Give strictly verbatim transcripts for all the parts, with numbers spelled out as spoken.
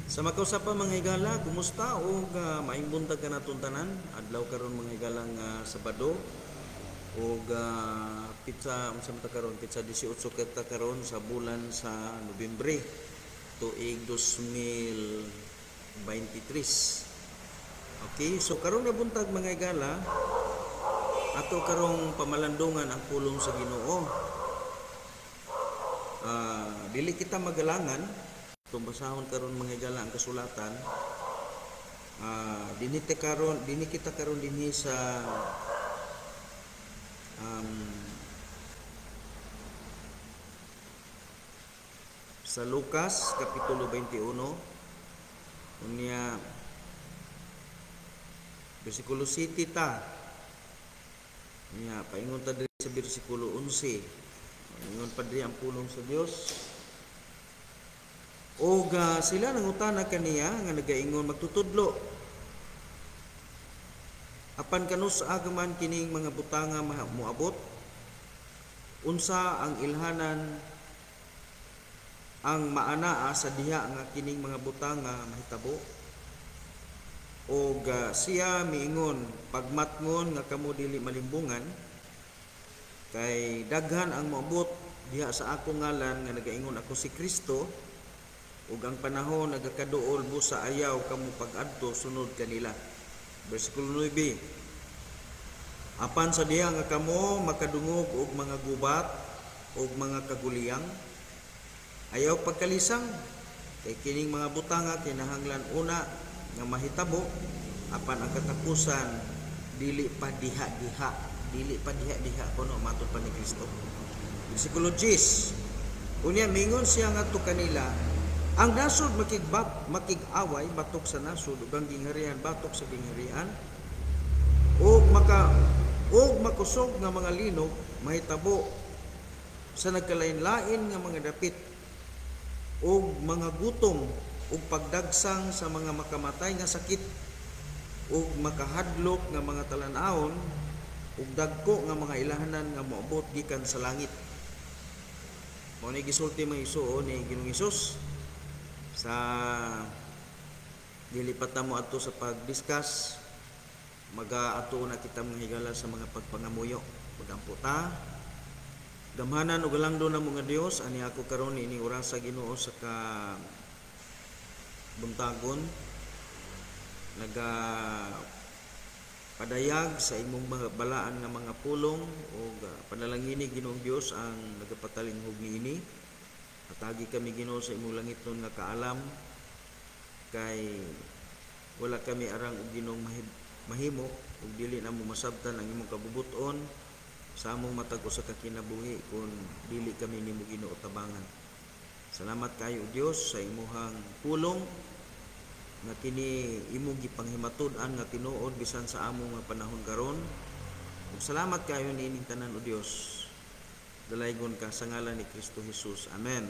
Sa makausap pa mga higala, kumusta o uh, maing buntag ka natong tanan? Adlaw karon mga higalang uh, Sabado o uh, pizza unsa man ta karon pizza eighteen kita karon sa bulan sa Nobyembre tuig twenty twenty-three. Okay, so karon na buntag mga higala ato karong pamalandungan ang pulong sa Ginoo. Uh, dili kita magalangan tumbasahon karon mga higala ang kasulatan. Uh, dini te karon dini kita karon dinhi sa um, sa Lucas kapitulo twenty-one unya bersikulo siyete ta niya paingon ta diri sa bersikulo eleven paingon pa diri ang pulong sa Dios. O uh, sila nangutana kaniya nga nagaingon magtutudlo apan kanus sa agaman kining mga butanga moabot, unsa ang ilhanan ang maanaa sa diha nga kining mga butanga mahitabo. O uh, siya miingon pagmatngon nga kamo dili malimbungan kay daghan ang moabot diha sa akong ngalan nga nagaingon ako si Kristo, ug ang panahon nagakaduol busa ayaw kamo pag-adto sunod kanila. Bersikulo nine, apan sa diha nga kamo makadungog og mga gubat og mga kaguliyang, ayaw pagkalisang kay kining mga butanga kinahanglan una nga mahitabo apan ang katapusan dili pa diha-diha, dili pa diha-diha kuno matud pa ni Kristo. Bersikulo ten, unya mingon siya ngadto kanila, ang nasod makigbat makig-away batok sa nasod ug ang gingharian batok sa gingharian, ug maka ug makusog nga mga linog mahitabo sa nagkalain-lain nga mga dapit, ug mga gutom ug pagdagsang sa mga makamatay nga sakit, ug makahadlok nga mga talan-awon ug dagko nga mga ilahanan nga moabot gikan sa langit. Mao ni gisulti mga isuo ni Ginoong Hesus sa dilipat na mo ato sa pag-discuss. Maga-ato na kita mga higala sa mga pagpangamuyo. Magampo ta gamhanan ug galangdo na mga Dios ani ako karon ini oras sa Ginoo sa ka buntagon naga padayag sa imong mga balaan nga mga pulong ug panalangini Ginoong Dios ang nagapatalingog niini. Atagi kami Ginoo sa imong langiton nga kaalam kay wala kami arang og Ginoong mahimo ug dili na mo masabtan ang imong kabubuton sa among matag usa ka kinabuhi kun dili kami nimo Ginoo tabangan. Salamat kayo Dios sa imuhang pulong nga kini imo gipanghimatud-an nga tinuod bisan sa among nga panahon karon. Ug salamat kayo niining tanan o Dios. Dalaygon ka sa ngalan ni Kristo Jesus. Amen.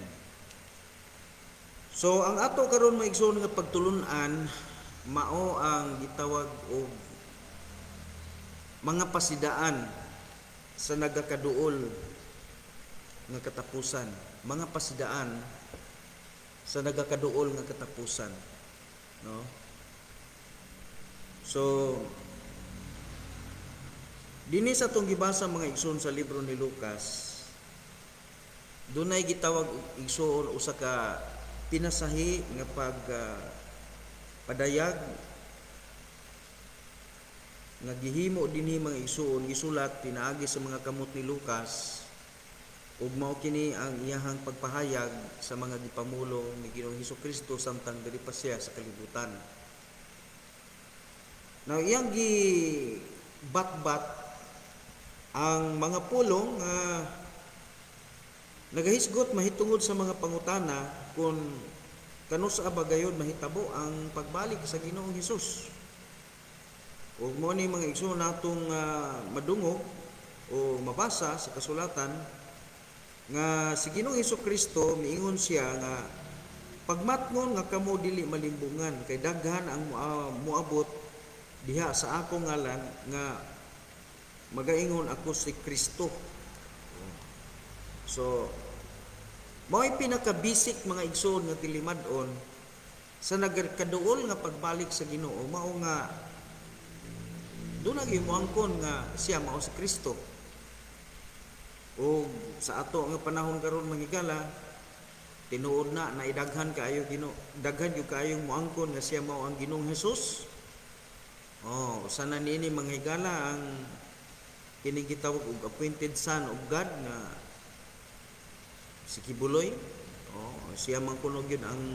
So ang ato karon maigsoon nga pagtulun-an mao ang gitawag og mga pasidaan sa nagakaduol nga katapusan. Mga pasidaan sa nagakaduol nga katapusan, no? So dinhi sa tong gibasa mga igsoon sa libro ni Lucas, dunay gitawag igsoon usa ka pinasahi nga pag uh, padayag nga gihimo dinhi mga igsoon gisulat pinaagi sa mga kamot ni Lucas, ug mao kini ang iyahang pagpahayag sa mga gipamulong ni Ginoong Hesukristo samtang diri pa siya sa kalibutan. Now iyang gi bat-bat ang mga pulong nga uh, nagahisgot mahitungod sa mga pangutana kung kanus sa bagayon mahitabo ang pagbalik sa Ginoong Hesus. Ug mo ni mga igsoon natong uh, madungog o mabasa sa kasulatan nga si Ginoong Hesukristo miingon siya nga pagmatngon nga kamo dili malimbungan kay daghan ang uh, moabot diha sa akong ngalan nga magaingon ako si Kristo. So Mao'y pinaka-basic mga igsoon nga tilimadon sa nagkaduol nga pagbalik sa Ginoo mao nga doon na gimuangkon nga siya mao si Kristo. O sa ato nga panahon karon manghigala, tinuod na naidaghan kaayo Ginoo, daghan gyud kaayong muangkon nga siya mao ang Ginoong Hesus. Oh, sana niini manghigala ang kini gitawag og appointed son of God nga si Kibuloy. Oh, siya man kuno gyud ang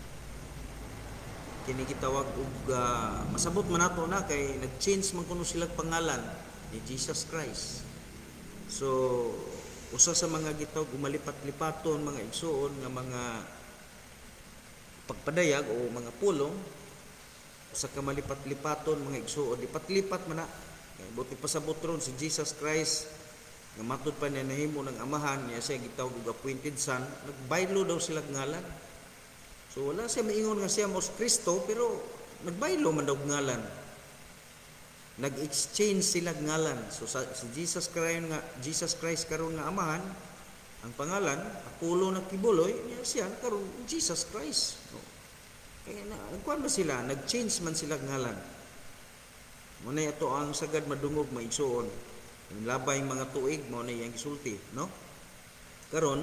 kini gitawag og uh, masabot man nato na kay nag-change man kuno sila pangalan ni Jesus Christ. So usa sa mga gitawag umalipat-lipaton mga igsuon nga mga pagpadayag o mga pulong, usa ka malipat-lipaton mga igsuon lipat-lipat man na. Buti pasabot ron si Jesus Christ nga matud pa niya nahimo ng amahan niya siya gitawag og appointed son, nagbaylo daw sila ngalan. So wala siya maingon nga siya mao si Kristo, pero nagbaylo man daw ngalan. Nag-exchange sila ngalan. So sa, si Jesus Christ nga Jesus Christ karon nga amahan, ang pangalan Apollo na Kibuloy, niya siya karon Jesus Christ. No. Kaya na kuan ba sila, nag-change man sila ngalan. Muna ito ang sagad madungog maigsuon. Yung labay mga tuig mo na iyang gisulti, no? Karon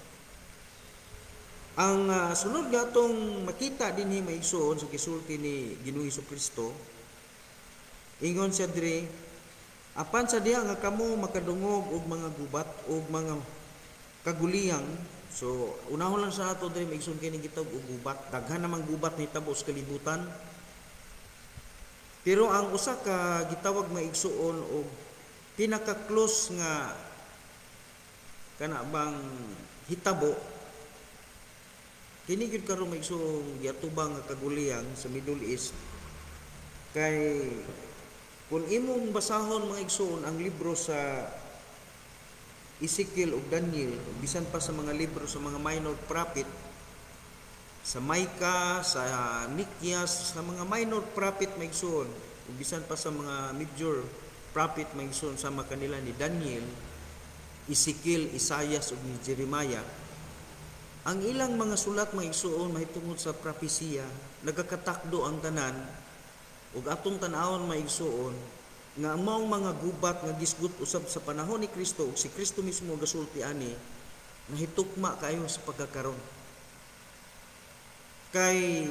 ang uh, sunod gatong makita dinhi maigsuon sa gisulti ni Ginoong Hesukristo, ingon siya diri, apan sa diha nga kamo makadungog og mga gubat og mga kaguliyang. So unahon lang sa ato diri maigsuon kini gitawag og gubat, daghan namang gubat ni tabos kalibutan. Pero ang usa ka gitawag maigsuon og pinaka-close nga kana bang hitabo, kini gyud karon maigsuong giatubang nga kaguliyang sa Middle East. Kay kung imong basahon mga igsuon ang libro sa Ezekiel ug Daniel, bisan pa sa mga libro sa mga minor prophet, sa Micah, sa Mikyas, sa mga minor prophet maigsuon, bisan pa sa mga major prophet maigsuon sama kanila ni Daniel, Ezekiel, Isaias ug ni Jeremiah, ang ilang mga sulat maigsuon mahitungod sa propesiya, nagakatakdo ang tanan ug atong tan-awon maigsuon nga ang maong mga gubat nga gisgut usab sa panahon ni Kristo ug si Kristo mismo gasulti ani nahitukma kayo sa pagkakaron. Kay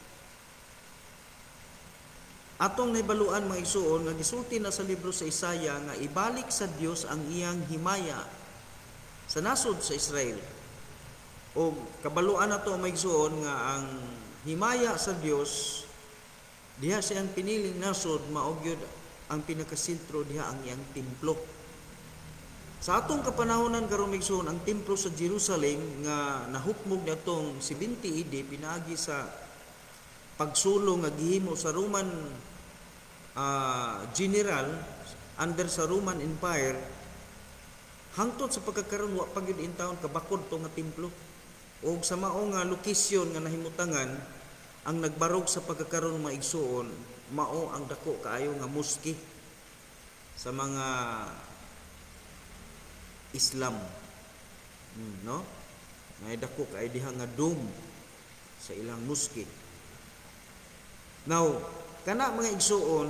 atong nahibaluan maigsuon nga gisulti na sa libro sa Isaiah nga ibalik sa Dios ang iyang himaya sa nasod sa Israel. O kabaluan nato maigsuon nga ang himaya sa Dios diha siyang piniling nasod mao gyud ang pinakasentro diha ang iyang templo. Sa atong kapanahonan karon maigsuon ang templo sa Jerusalem nga nahukmog natong seventy A D pinaagi sa pagsulong nga gihimo sa Roman uh, general under sa Roman Empire, hangtod sa pagkakaroon wa pa gyud in taon kabakod to nga templo. O sa mao nga lokasyon nga nahimutangan, ang nagbarog sa pagkakaroon maigsuon mao ang dako kaayo nga moske sa mga Islam, hmm, no? Ngay dako kay diha nga dome sa ilang moske. Now kana mga igsuon,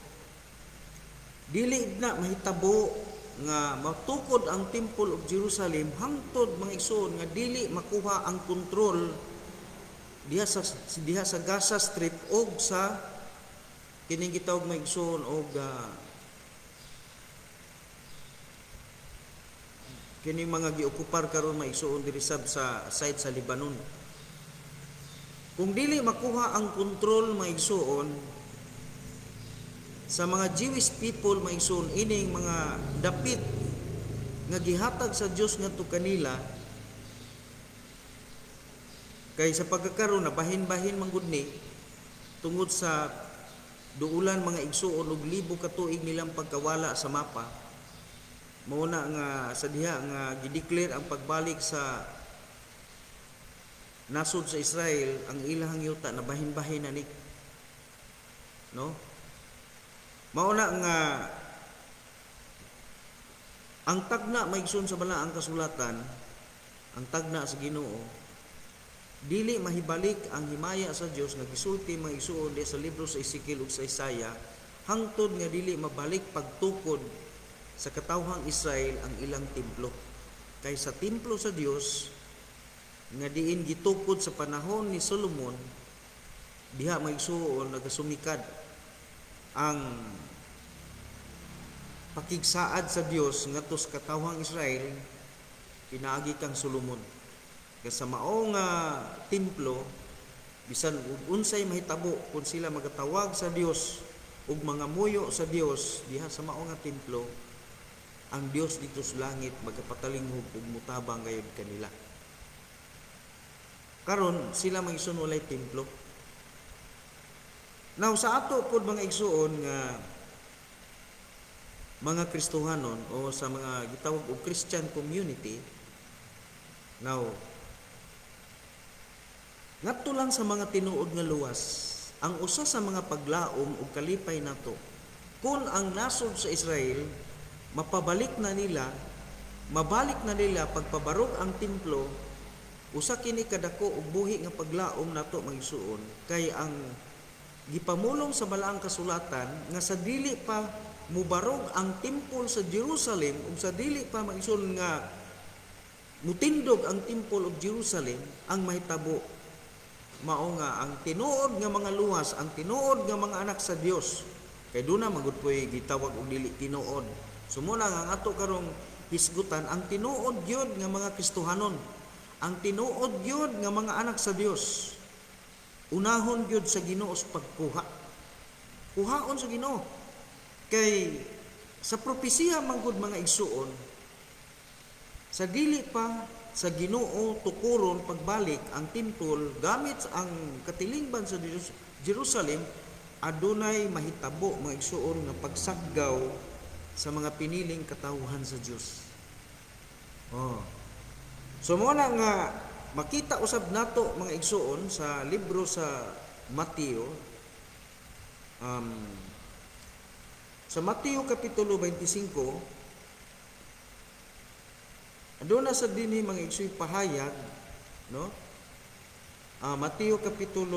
dili na mahitabo nga matukod ang Temple of Jerusalem hangtod mga igsoon nga dili makuha ang kontrol diha sa diha sa Gaza Strip og sa kining gitawag mga igsoon og uh, kining mga giokupar karon mga igsoon diri sab sa side sa Lebanon. Kung dili makuha ang kontrol mga igsoon sa mga Jewish people maigsoon ining mga dapit nga gihatag sa Dios ngadto kanila, kay sa pagkakaroon na bahin-bahin manggud ni tungod sa duulan mga igsuon og libo ka tuig nilang pagkawala sa mapa, mao na nga sa diha nga gideclare ang pagbalik sa nasod sa Israel, ang ilang yuta na bahin-bahin na ni, no? Mauna nga ang tagna maigsoon sa balaang kasulatan, ang tagna sa Ginoo dili mahibalik ang himaya sa Dios nga gisulti mga igsuon di sa libro sa Ezekiel ug sa Isaiah, hangtod nga dili mabalik pagtukod sa katawhang Israel ang ilang templo. Kay sa templo sa Dios nga diin gitukod sa panahon ni Solomon, diha maigsuon nagasumikad ang pakigsaad sa Dios ngadto sa katawhang Israel pinaagi kang Solomon. Kaya sa mao nga templo, bisan ug unsay mahitabo kung sila magatawag sa Dios ug mga muyo sa Dios diha sa mao nga templo, ang Dios dito sa langit magapatalinghob ug mutabang gayud kanila. Karon sila mag-igsoon walay templo. Now sa ato pod mga igsoon nga mga Kristohanon o sa mga gitawag og Christian community, now ngadto lang sa mga tinuod nga luwas, ang usa sa mga paglaom ug kalipay nato kung ang nasod sa Israel mapabalik na nila, mabalik na nila pagpabarog ang templo, usa kini kadako og buhi nga paglaom nato magsuon kay ang gipamulong sa balaang kasulatan nga sa dili pa mubarog ang templo sa Jerusalem ug sa dili pa magsuon nga mutindog ang templo of Jerusalem, ang mahitabo mao nga ang tinuod nga mga luwas, ang tinuod nga mga anak sa Dios kay duna magud poy gitawag og dili tinuod. Sumuna nga ang ato karong hisgutan ang tinuod gyud nga mga Kristohanon, ang tinuod gyud nga mga anak sa Dios. Unahon gyud sa Ginoo sa pagkuha. Kuhaon sa Ginoo. Kay sa propesiya manggod mga igsuon, sa dili pa sa Ginoo tukuron pagbalik ang templo gamit ang katilingban sa Jerusalem, adunay mahitabo mga igsuon nga pagsaggaw sa mga piniling katawhan sa Dios. Oh. So mo na nga makita usab nato mga igsuon sa libro sa Mateo, um, sa Mateo kapitulo twenty-five, aduna sa dinhi mga igsuoy pahayag, no? Uh, Mateo kapitulo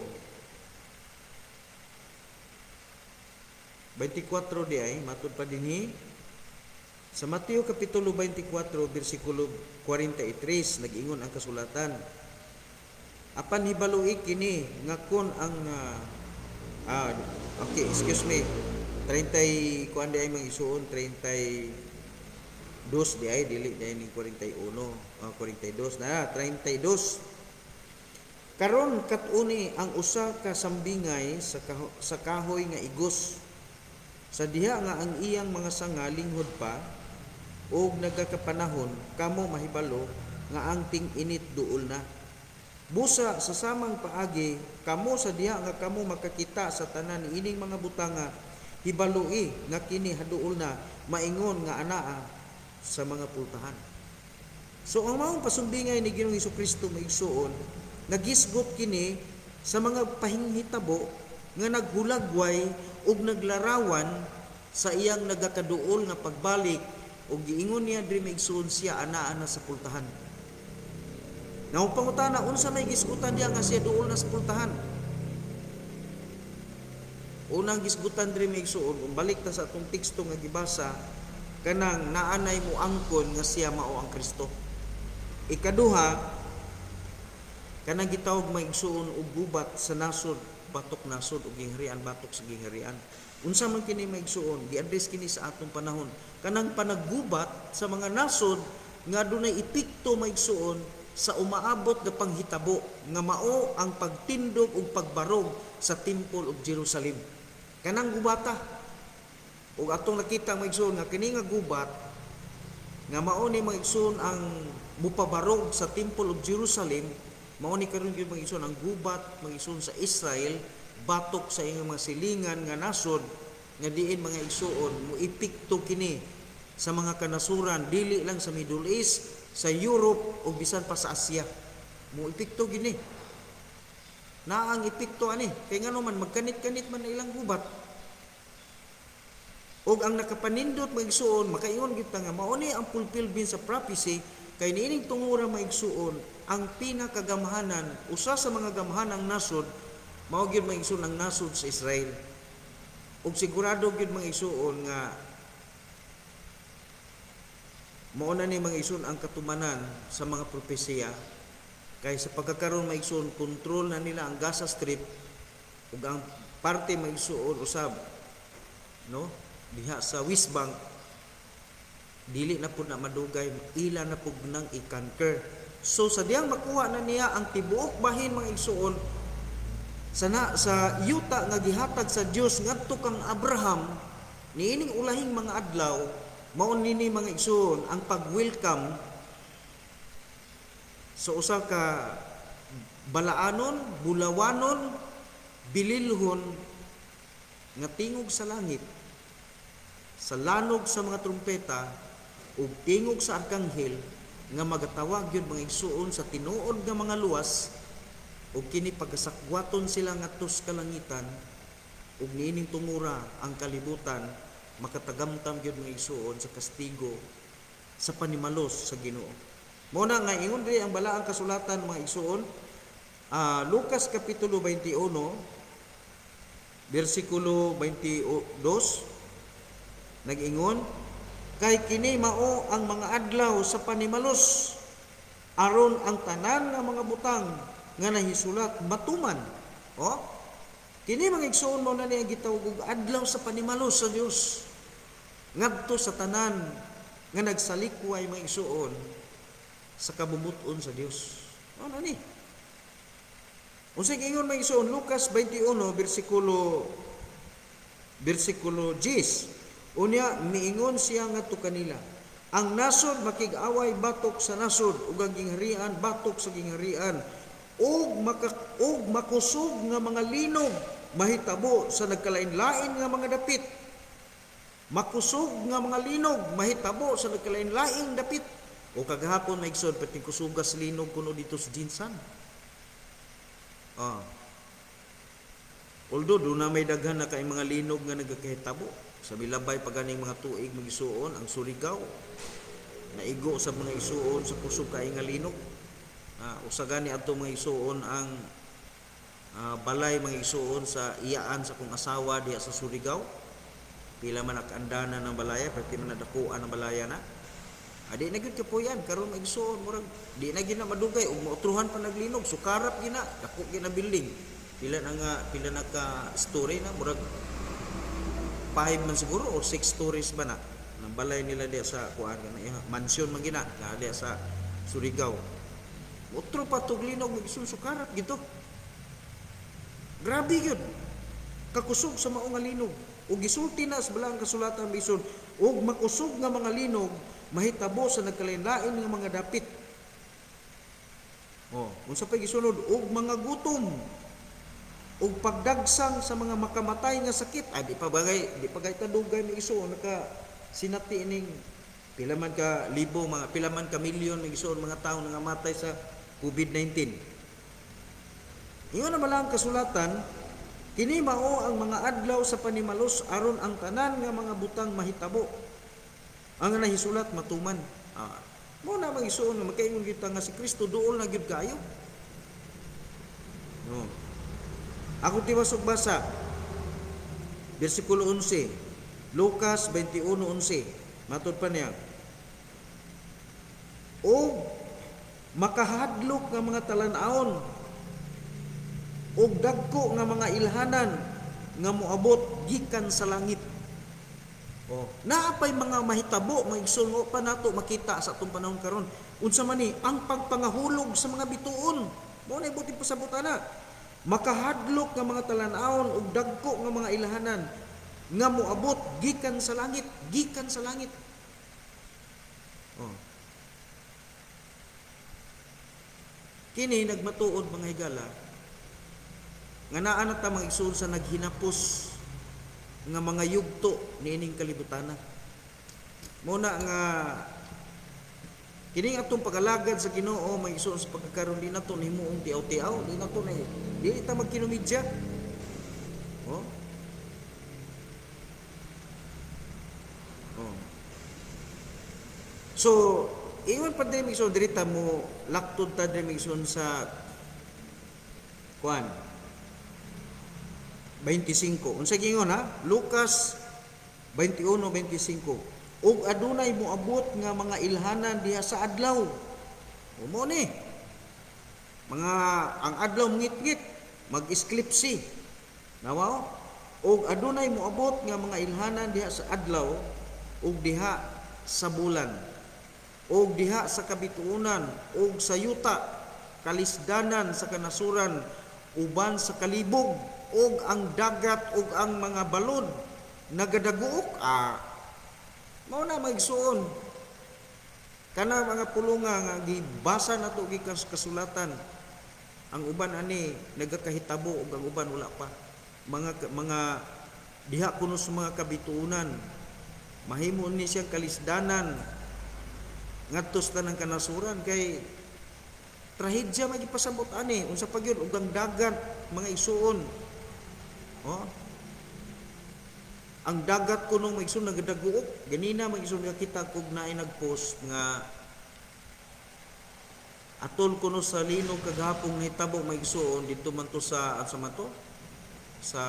twenty-four di ay matud pa dinhi sa Mateo kapitulo twenty-four bersikulo forty-three nag-ingon ang kasulatan, apan hibaloi kini nga kun ang uh, ah, okay excuse me thirty kuan di ay mga isuon thirty-two di ay dili di ay ning forty-one uh, forty-two na thirty-two. Karon kat-uni ang usa ka sambingay sa kaho, sa kahoy nga igos sa diha nga ang iyang mga sanga linghod pa ug nagakapanahon kamo mahibalo nga ang ting-init duol na. Busa sa samang paagi kamo sa diha nga kamo makakita sa tanan ining mga butanga, hibaloi nga kini haduol na maingon nga anaa sa mga pultahan. So ang maong pasumbingay ni Ginoong Hesukristo maigsuon, nagisgot kini sa mga pahinghitabo nga naghulagway ug naglarawan sa iyang nagakaduol nga pagbalik ug giingon niya diri maigsuon siya anaa na sa pultahan. Now pangutana unsa may gisgutan diya nga siya duol na sa pultahan? Unang gisgutan diri maigsuon kung balik ta sa atong teksto nga gibasa, kanang naanay mo angkon nga siya mao ang Kristo. Ikaduha, kanang gitawag maigsuon og gubat sa nasod, batok nasod ug gingharian batok sa gingharian. Unsa man kini maigsuon, gi-address kini sa atong panahon. Kanang panaggubat sa mga nasod nga dunay epekto maigsuon sa umaabot nga panghitabo nga mao ang pagtindog ug pagbarog sa Temple of Jerusalem. Kanang gubata ug atong nakita maigsuon nga kini nga gubat nga mao ni maigsuon ang mupabarog sa Temple of Jerusalem, mao ni karon gyud maigsuon ang gubat maigsuon sa Israel batok sa iyang mga silingan nga nasod nga diin mga igsuon mo epekto kini sa mga kanasuran dili lang sa Middle East, sa Europe o bisan pa sa Asia. Mo epekto gini. Na ang epekto ani kay ngano man magkanit-kanit man na ilang gubat. Og ang nakapanindot maigsuon makaingon gyud ta nga mao ni ang fulfillment sa prophecy Kay niining tungura maigsuon, ang pinakagamhanan, usa sa mga gamhanang nasod, mao gyud maigsuon ang nasod sa Israel. Ug sigurado gyud maigsuon nga mao na ni maigsuon ang katumanan sa mga propesiya. Kay sa pagkakaroon maigsuon, kontrol na nila ang Gaza Strip ug ang parte maigsuon usab, no, diha sa West Bank, dili na pud na madugay, ila na pud nang i-conquer. So sa diyang makuha na niya ang tibuok bahin mga igsuon sa na, sa yuta nga gihatag sa Dios ngadto kang Abraham, niining ulahing mga adlaw, mao nini mga igsuon ang pag-welcome sa usa ka balaanon, bulawanon, bililhon nga tingog sa langit, sa lanog sa mga trumpeta ug tingog sa arkanghel nga magatawag yun mga igsuon sa tinuod nga mga luwas, ug kini pagasakwaton sila ngadto sa kalangitan, ug niining tungura ang kalibutan makatagamtam gyud mga igsuon sa kastigo sa panimalos sa Ginoo. Mao na nga ingon diri ang balaang kasulatan mga igsuon, uh, Lucas kapitulo twenty-one bersikulo twenty-two, nag-ingon, kay kini mao ang mga adlaw sa panimalos, aron ang tanan nga mga butang nga nahisulat matuman. O, kini mga igsuon mo na niya gitawag og adlaw sa panimalos sa Dios ngadto sa tanan nga nagsalikway mga igsuon sa kabubut-on sa Dios. O na ni. Unsay ingon mga igsuon, Lucas twenty-one bersikulo bersikulo ten. Unya miingon siya ngadto kanila, ang nasod makig-away batok sa nasod ug ang gingharian batok sa gingharian, ug maka, ug makusog nga mga linog mahitabo sa nagkalain-lain nga mga dapit. Makusog nga mga linog mahitabo sa nagkalain-laing dapit. O kagahapon may igsod pati kusugas linog kuno dito sa Jinsan. Ah. Although doon na may daghan na kay mga linog nga nagkahitabo. Sa bilabay paganing mga tuig magisuon ang Surigao, naigo sa mga isuon sa kusog kay nga linog. Ah, usa gani adto mga isuon ang ah, balay mga isuon sa iyaan sa kong asawa diha sa Surigao. Pila man nakandana ng balaya, pati man nadakuan ng balaya na. Adi na gyud kapuyan karon mga isuon murag di na gyud na madugay ug mautruhan pa naglinog, sukarap gina, dako gina building. Pila na nga pila na ka story na murag five man siguro o six stories ba na ng balay nila diya sa kuan kana eh, mansion man gina na diya sa Surigao. Utro pa tuglinog magsusukarat gito. Grabe gyud. Kakusog sa mao nga linog. Ug gisulti na sa balang kasulatan bison, ug makusog nga mga linog mahitabo sa nagkalain-lain nga mga dapit. Oh, unsa pa gisunod, ug mga gutom ug pagdagsang sa mga makamatay nga sakit. Ay di pa bagay, di pa gay kadugay ni iso naka sinati ning pila man ka libo, mga pila man ka milyon ni iso mga tawo nga matay sa COVID nineteen. Ingon na malang kasulatan, kini mao ang mga adlaw sa panimalos aron ang tanan nga mga butang mahitabo. Ang nahisulat matuman. Ah, mo na mag-isuon nga makaingon kita nga si Kristo duol na gyud kayo. No. Ako tiwasog basa, versikulo eleven, Lucas twenty-one eleven, matod pa niya, o makahadlok nga mga talan-aon, o dagko nga mga ilhanan, nga moabot gikan sa langit. O, naapay mga mahitabo, mga igsoon mo pa nato makita sa atong panahon karon. Unsa man ni, ang pagpangahulog sa mga bituon, mo na ibuti pasabutan na. Makahadlok nga mga talan-aon ug dagko nga mga ilhanan nga moabot gikan sa langit, gikan sa langit. Oh. Kini nagmatuod mga higala nga naa na ta mga igsoon sa naghinapos nga mga yugto niining kalibutan. Muna nga kining atong pagalagad sa Ginoo may igsoon sa pagkakaroon di nato himuong tiaw-tiaw, di nato na di ta magkinumidya. Oh. Oh. So Ingon pa din migsun dirita mo laktod ta din migsun sa kuan twenty-five. Unsa gingon ha? Lucas twenty-one twenty-five. Ug adunay moabot nga mga ilhanan diha sa adlaw. Umo ni. Mga ang adlaw ngit-ngit mag-esklipsi. Nawa? Ug adunay moabot nga mga ilhanan diha sa adlaw ug diha sa bulan. Ug diha sa kabituunan ug sa yuta, kalisdanan sa kanasuran, uban sa kalibog ug ang dagat ug ang mga balod nagadaguok. Ah, mao na maigsuon kana mga pulunga nga gibasa nato gikan sa kasulatan. Ang uban ani nagakahitabo ug ang uban wala pa. Mga mga diha kuno sa mga kabituunan mahimo ni siyang kalisdanan ngadto sa tanang kanasuran kay trahedya magipasabot ani unsa pa gyud ug ang dagat mga isuon. Oh. Ang dagat kunong maigsoon nagadaguok ganina maigsoon nga kita kog naay nagpost nga atol kuno sa linog kagahapon nahitabo maigsoon didto man to sa asa man to sa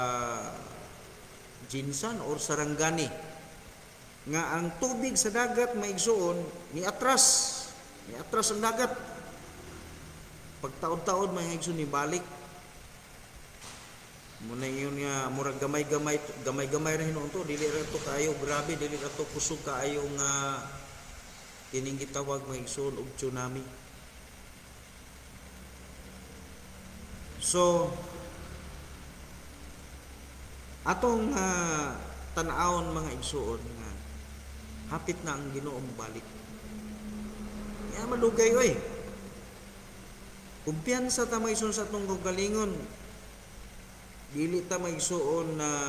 Jinsan or Sarangani nga ang tubig sa dagat maigsoon ni atras ni atras ang dagat pagtaod-taod may maigsoon ni balik muna yun nga murag gamay-gamay gamay-gamay ra hinuon to dili ra to kaayo grabe dili ra to kusog kaayo nga kining gitawag maigsoon og tsunami. So atong uh, tan-awon mga igsuon nga hapit na ang Ginoo balik. Ya malugay oy. Kumpiyansa ta maigsoon sa atong kagalingon. Dili ta maigsuon na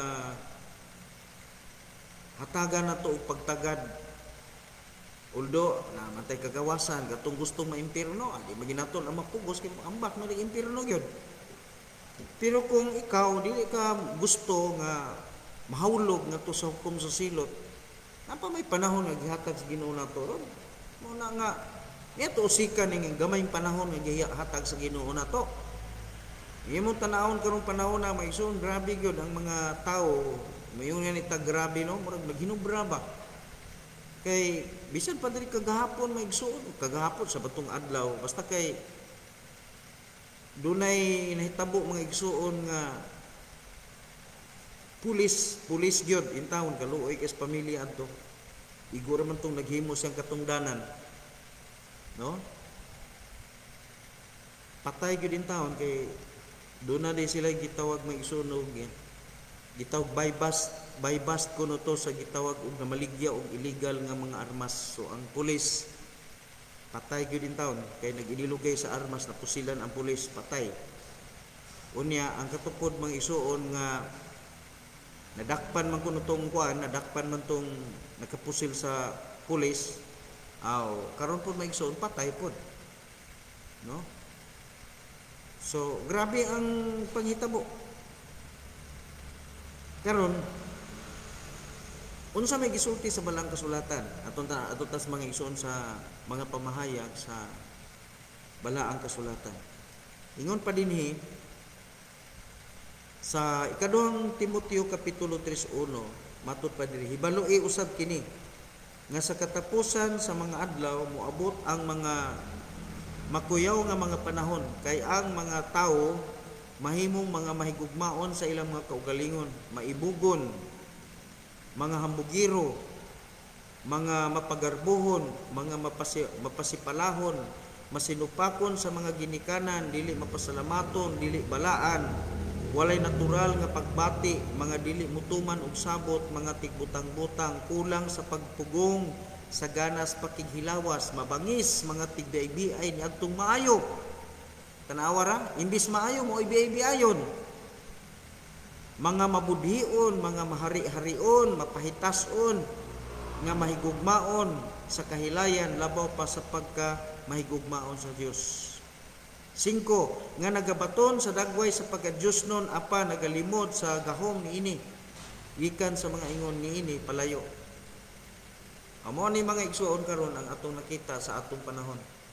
hatagan nato og pagtagad. Uldo na matay kagawasan katong gustong maimpierno, adi maginaton ang mapugos kay ambak na impierno gyud. Pero kung ikaw dili ka gusto nga mahulog nga to sa hukom sa silot, napa may panahon nga gihatag sa Ginoo nato ron. Mo na nga niadto usikan ning gamayng panahon nga gihatag sa Ginoo nato. Imo tanawon karong panahon na maigsoon grabe gyud ang mga tawo, mayon ni ta grabe no, murag maghinubra ba. Kay bisan pa diri kagahapon maigsoon, kagahapon sa batong adlaw basta kay dunay nahitabo mga igsuon nga pulis pulis gyud in taon kaluoy kas pamilya adto igura man tong naghimo siyang katungdanan no patay gyud in taon kay duna di sila gitawag mga igsuon og gitawag bypass bypass kuno to sa gitawag og namaligya og illegal nga mga armas. So ang pulis patay gyud in taon kay nag-inilugay sa armas na pusilan ang pulis patay. Unya ang katupod mga isuon nga nadakpan man kuno tong kuan, nadakpan man tong nakapusil sa pulis. Aw, karon pod may isuon patay pod. No? So grabe ang panghitabo. Karon unsa may gisulti sa balang kasulatan aton ta aton tas mga isuon sa mga pamahayag sa balaang kasulatan. Ingon pa dinhi sa ikaduhang Timoteo kapitulo three one matud pa dinhi hibaloi usab kini nga sa katapusan sa mga adlaw moabot ang mga makuyaw nga mga panahon kay ang mga tawo mahimong mga mahigugmaon sa ilang mga kaugalingon, maibugon, mga hambugiro, mga mapagarbuhon, mga mapasi, mapasipalahon, masinupakon sa mga ginikanan, dili mapasalamaton, dili balaan, walay natural nga pagbati, mga dili mutuman og sabot, mga tigbutang-butang, kulang sa pagpugong, sa ganas pakighilawas, mabangis, mga tigdaibiay ni adtong maayo. Tanawa ra, imbis maayo mo ibiay-biayon. Mga mabudhion, mga mahari-harion, mapahitason, nga mahigugmaon sa kahilayan labaw pa sa pagka mahigugmaon sa Dios. Singko, nga nagabaton sa dagway sa pagka-Dios nun apa nagalimod sa gahom niini gikan sa mga ingon niini palayo. Amo ni mga igsuon karon ang atong nakita sa atong panahon.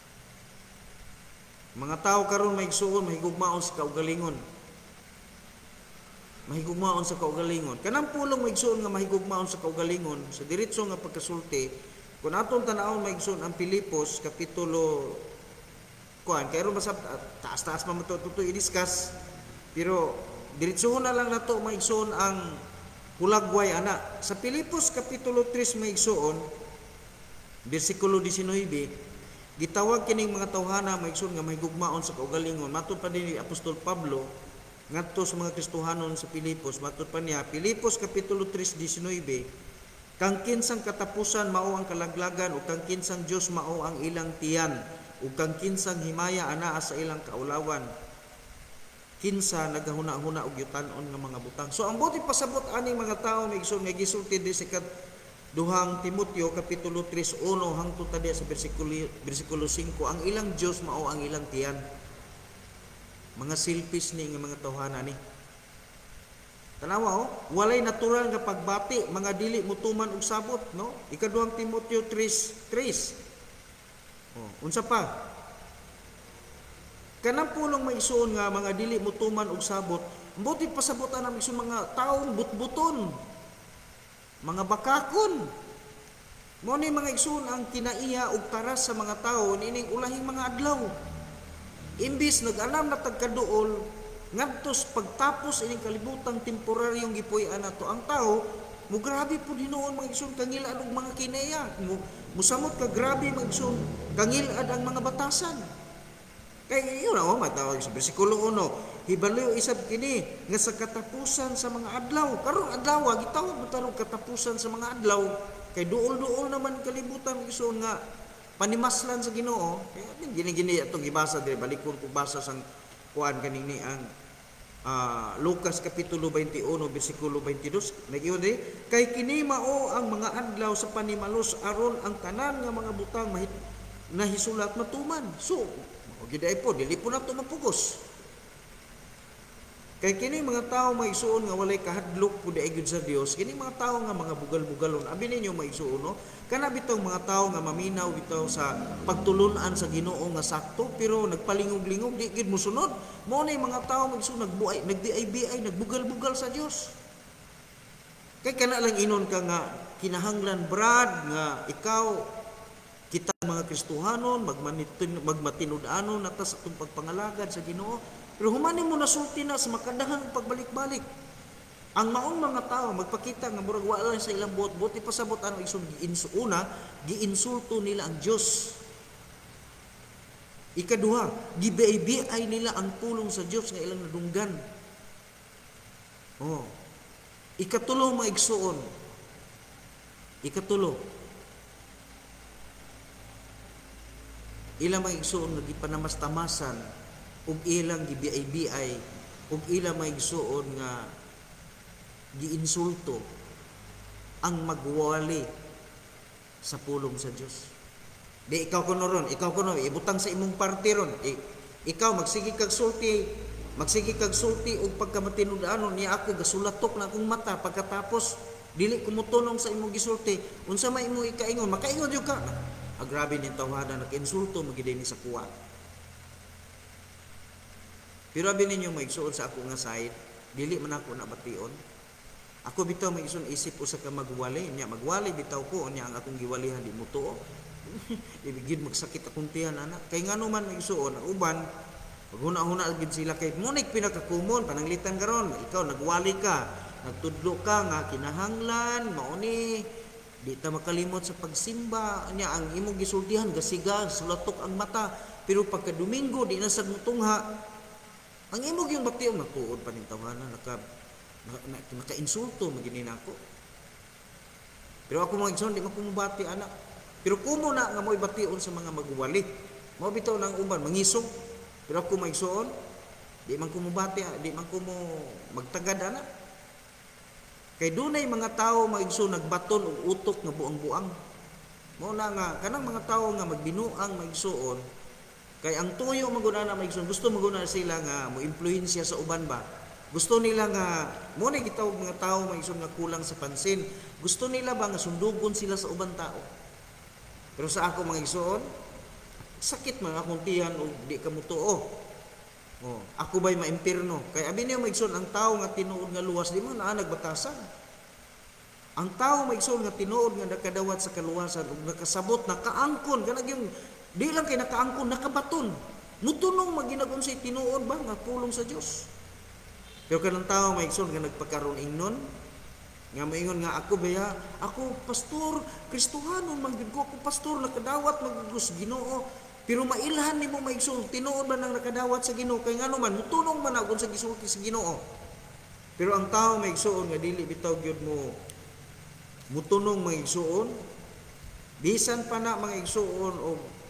Mga tao karon maigsuon mahigugmaon sa kaugalingon. Mahigugmaon sa kaugalingon. Kanang pulong maigsuon nga mahigugmaon sa kaugalingon sa diretso nga pagkasulti, kung atong tan-awon maigsuon ang Pilipos kapitulo kuan kay ron basta taas-taas man to tutoy i-discuss, pero diretsohon na lang nato maigsuon ang hulagway ana sa Pilipos kapitulo tres maigsuon bersikulo labinove, gitawag kining mga tawhana maigsuon nga mahigugmaon sa kaugalingon. Matud pa ni Apostol Pablo ngadto sa mga Kristohanon sa Pilipos, matud pa niya Pilipos kapitulo tres labinove, kang kinsang katapusan mao ang kalaglagan ug kang kinsang Dios mao ang ilang tiyan ug kang kinsang himaya anaa sa ilang kaulawan, kinsa nagahuna-huna og yutan-on nga mga butang. So ang buti pasabot aning mga tawo maigsoon nga gisulti di sa duhang Timoteo kapitulo tres uno hangtod ta sa bersikulo bersikulo singko, ang ilang Dios mao ang ilang tiyan. Mga silpis ni nga mga tawhana ni. Tanawa oh, walay natural nga pagbati, mga dili mutuman og sabot, no? Ikaduhang Timoteo tres tres. Oh, unsa pa? Kanang pulong maigsuon nga mga dili mutuman og sabot, buti pasabotan ang igsoon mga taong butbuton, mga bakakon. Mao ni mga igsoon ang kinaiya og taras sa mga tawo nining ulahing mga adlaw. Imbis nag-alam na tagkaduol ngadtos pagtapos ining kalibutang temporaryong gipuy-an nato ang tao, mo grabe pud hinuon mga igsoon kangilad og mga kinaiya. Musamot ka grabe mga igsoon kangilad ang mga batasan. Kaya yun ako matawag sa bersikulo uno, hibaliw isab kini nga sa katapusan sa mga adlaw. Karong adlaw gitawag mo tarong katapusan sa mga adlaw. Kay duol-duol naman kalibutan igsoon nga panimaslan sa Ginoo. Kaya gini-gini atong gibasa diri balikon ko basa sang kuan kanini ang uh, Lucas kapitulo twenty-one bersikulo twenty-two. Nagiyon diri kay kini mao ang mga adlaw sa panimalos aron ang tanan nga mga butang mahit nahisulat matuman. So o giday po, dili po nato mapugos. Kay kini mga tao maigsuon nga walay kahadlok pud ay gyud sa Dios, kini mga tao nga mga bugal-bugalon. Abi ninyo maigsuon no, kana bitong mga tao nga maminaw bitaw sa pagtulun-an sa Ginoo nga sakto pero nagpalingog-lingog di gid mosunod. Mao nay mga tao maigsuon nagbuay, nagdi-I B I, nagbugal-bugal sa Dios. Kay kana lang inon ka nga kinahanglan brad nga ikaw kita mga Kristohanon magmatinud-anon nata sa atong pagpangalagad sa Ginoo, pero humani mo nasulti na sa makadahang pagbalik-balik. Ang maong mga tao magpakita nga murag wala sa ilang buot, buti pasabot ano igsoon giinsuuna, giinsulto nila ang Dios. Ikaduha, gibiay nila ang pulong sa Dios nga ilang nadunggan. Oh. Ikatulo maigsuon. Ikatulo, ilang maigsuon nga gipanamastamasan ug ilang gibiay-biay ug ilang maigsuon nga giinsulto ang magwali sa pulong sa Dios. Di ikaw kuno ron, ikaw kuno ibutang sa imong parte ron. I, ikaw magsige kag sulti, magsige kag sulti og pagkamatinud-anon niya ako gasulatok na akong mata pagkatapos dili ko motunong sa imong gisulti. Unsa may imong ikaingon, makaingon jud ka. Ah, grabe ni tawhana nag-insulto magidini sa kuwa. Pero abi ninyo maigsuon sa ako nga side, dili man ako nabation. Ako bitaw maigsuon isip usa ka magwali, nya magwali bitaw ko nya ang akong giwalihan di mo tuo. Ibigid magsakit akong tiyan ana. Kay ngano man maigsuon ang uban paghuna-huna gid sila kay mo nig pinakakumon pananglitan karon, ikaw nagwali ka, nagtudlo ka nga kinahanglan mao ni di ta makalimot sa pagsimba niya ang imong gisultihan gasiga sulatok ang mata pero pagka Domingo di na sad mutungha ang imong yung bationg natuod pa ning tawhana naka naka-insulto magini nako. Pero ako mga igsoon di man ko mubati anak. Pero kumo na nga mo'y bation sa mga magwali. Mao bitaw nang uban mangisog. Pero ako mga igsoon di man ko mubati, di man ko mo magtagad anak. Kay dunay mga tao maigsoon nagbaton og utok nga buang-buang. Mao na nga kanang mga tao nga magbinuang maigsoon kay ang tuyo maguna na maigsoon gusto maguna sila nga mo impluwensya sa uban ba. Gusto nila nga mo na gitawag mga tao maigsoon nga kulang sa pansin. Gusto nila ba nga sundugon sila sa ubang tao? Pero sa ako mga igsoon, sakit man akong tiyan o di ka mo tuo. Oh, ako ba'y maimpirno? Kaya abi niya maigsoon, ang tao nga tinuod nga luwas, di man na nagbatasan. Ang tao maigsoon nga tinuod nga nakadawat sa kaluwasan ug nakasabot, nakaangkon, kanang yung di lang kay nakaangkon, nakabaton. Mutunong maginagom sa tinuod ba nga pulong sa Dios. Pero kanang tao maigsoon nga nagpakaroon ingnon, nga maingon nga ako baya, ako pastor, Kristohanon man gyud ko, ako pastor nakadawat magugos Ginoo. Pero mailhan nimo maigsoon, tinuod man nang nakadawat sa Ginoo kay ngano man mutunong man agon sa gisulti sa Ginoo. Pero ang tao maigsoon nga dili bitaw gyud mo mutunong maigsoon, bisan pa na mga igsoon o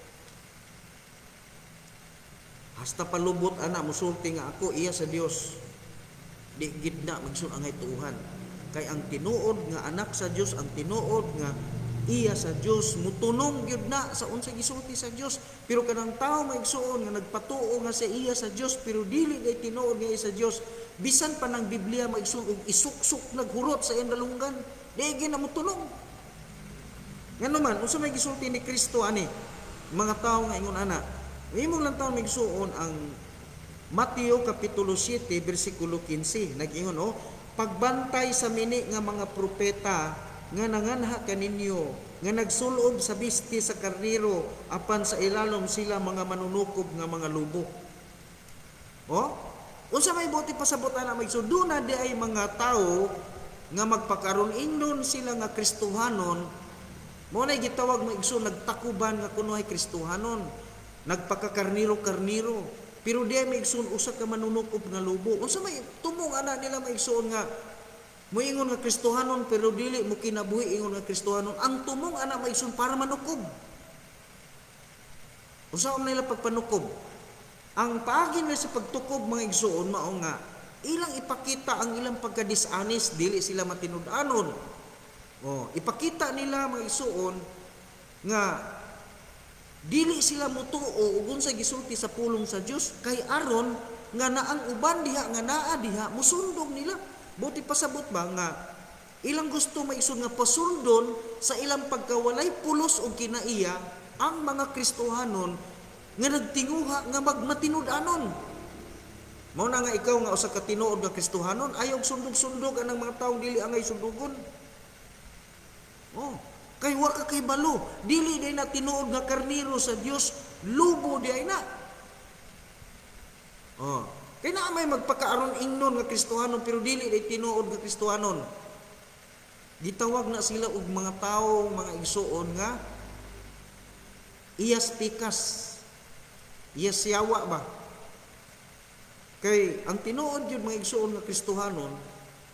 hasta palubot ana musulti nga ako iya sa Dios. Di gid na magsun angay tuuhan. Kay ang tinuod nga anak sa Dios, ang tinuod nga iya sa Dios, mutunong gyud na sa unsay gisulti sa Dios. Pero kanang tawo maigsuon nga nagpatuo nga sa iya sa Dios pero dili day tinuod nga iya sa Dios, bisan pa ng Biblia maigsuon og isuksok naghurot sa iyang dalunggan, di gyud na mutunong. Ngano man unsa may gisulti ni Kristo ani? Mga tawo nga ingon ana, imong lang tawo maigsuon ang Mateo Kapitulo siete, versikulo quince. Nag-ingon, oh, pagbantay sa mini nga mga propeta nga nanganha kaninyo, nga nagsulob sa bisti sa karniro, apan sa ilalom sila mga manunukob nga mga lubo. Oh, unsa may buti pasabot ana maigsoon, do na di ay mga tao nga magpakaron ingnon sila nga Kristohanon, mo na gitawag maigsoon nagtakuban nga kuno ay Kristohanon, nagpakakarniro-karniro. Pero di ay maigsoon usa ka manunukob nga lubo. Unsa may tumong ana nila maigsoon nga moingon nga Kristohanon pero dili mo kinabuhi ingon nga Kristohanon. Ang tumong ana maigsoon para manukob. Unsa man nila pagpanukob? Ang paagi nila sa pagtukob mga igsoon mao nga ilang ipakita ang ilang pagka-dishonest, dili sila matinud-anon. Oh, ipakita nila mga igsoon nga dili sila mutuo ug unsay gisulti sa pulong sa Dios kay aron nga naang uban diha nga naa diha musundog nila. Buti pasabot ba nga ilang gusto maisud nga pasundon sa ilang pagkawalay pulos og kinaiya ang mga Kristohanon nga nagtinguha nga magmatinud-anon. Mao na nga ikaw nga usa ka tinuod nga Kristohanon ayaw sundog-sundog anang mga taong dili angay sundugon. Oh, kay wa ka kay balo, dili day na tinuod nga karniro sa Dios, lubo di ay na. Oh, kay na may magpakaaron ingnon nga Kristohanon pero dili day tinuod nga Kristohanon. Gitawag na sila og mga tawo, mga igsuon nga iyas pikas, iyas yawa ba? Kay ang tinuod yun mga igsuon nga Kristohanon,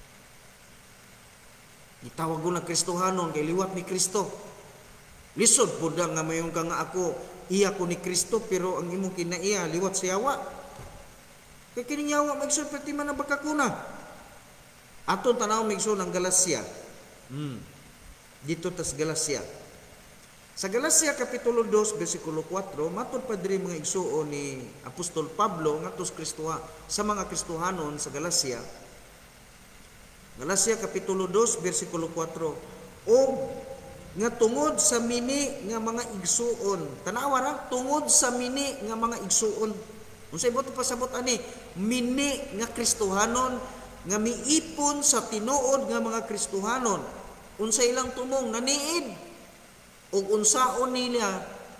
itawag ko na Kristohanon kay liwat ni Kristo. Lisod po nga mayon ka nga ako, iya ko ni Kristo pero ang imong kinaiya liwat sa yawa. Kay kining yawa maigsoon pati man ang bakakuna. Aton tanaw maigsoon ang Galacia. Hmm. Dito tas Galacia. Sa Galacia Kapitulo two, versikulo four, matod pa diri mga igsuon ni Apostol Pablo ngadto sa Kristoha sa mga Kristohanon sa Galacia. Galacia Kapitulo two, versikulo four. O nga tungod sa mini nga mga igsuon. Tanawa ra, tungod sa mini nga mga igsuon. Unsay boto pasabot ani? Mini nga Kristohanon nga miipon sa tinuod nga mga Kristohanon. Unsay ilang tumong naniid ug unsaon nila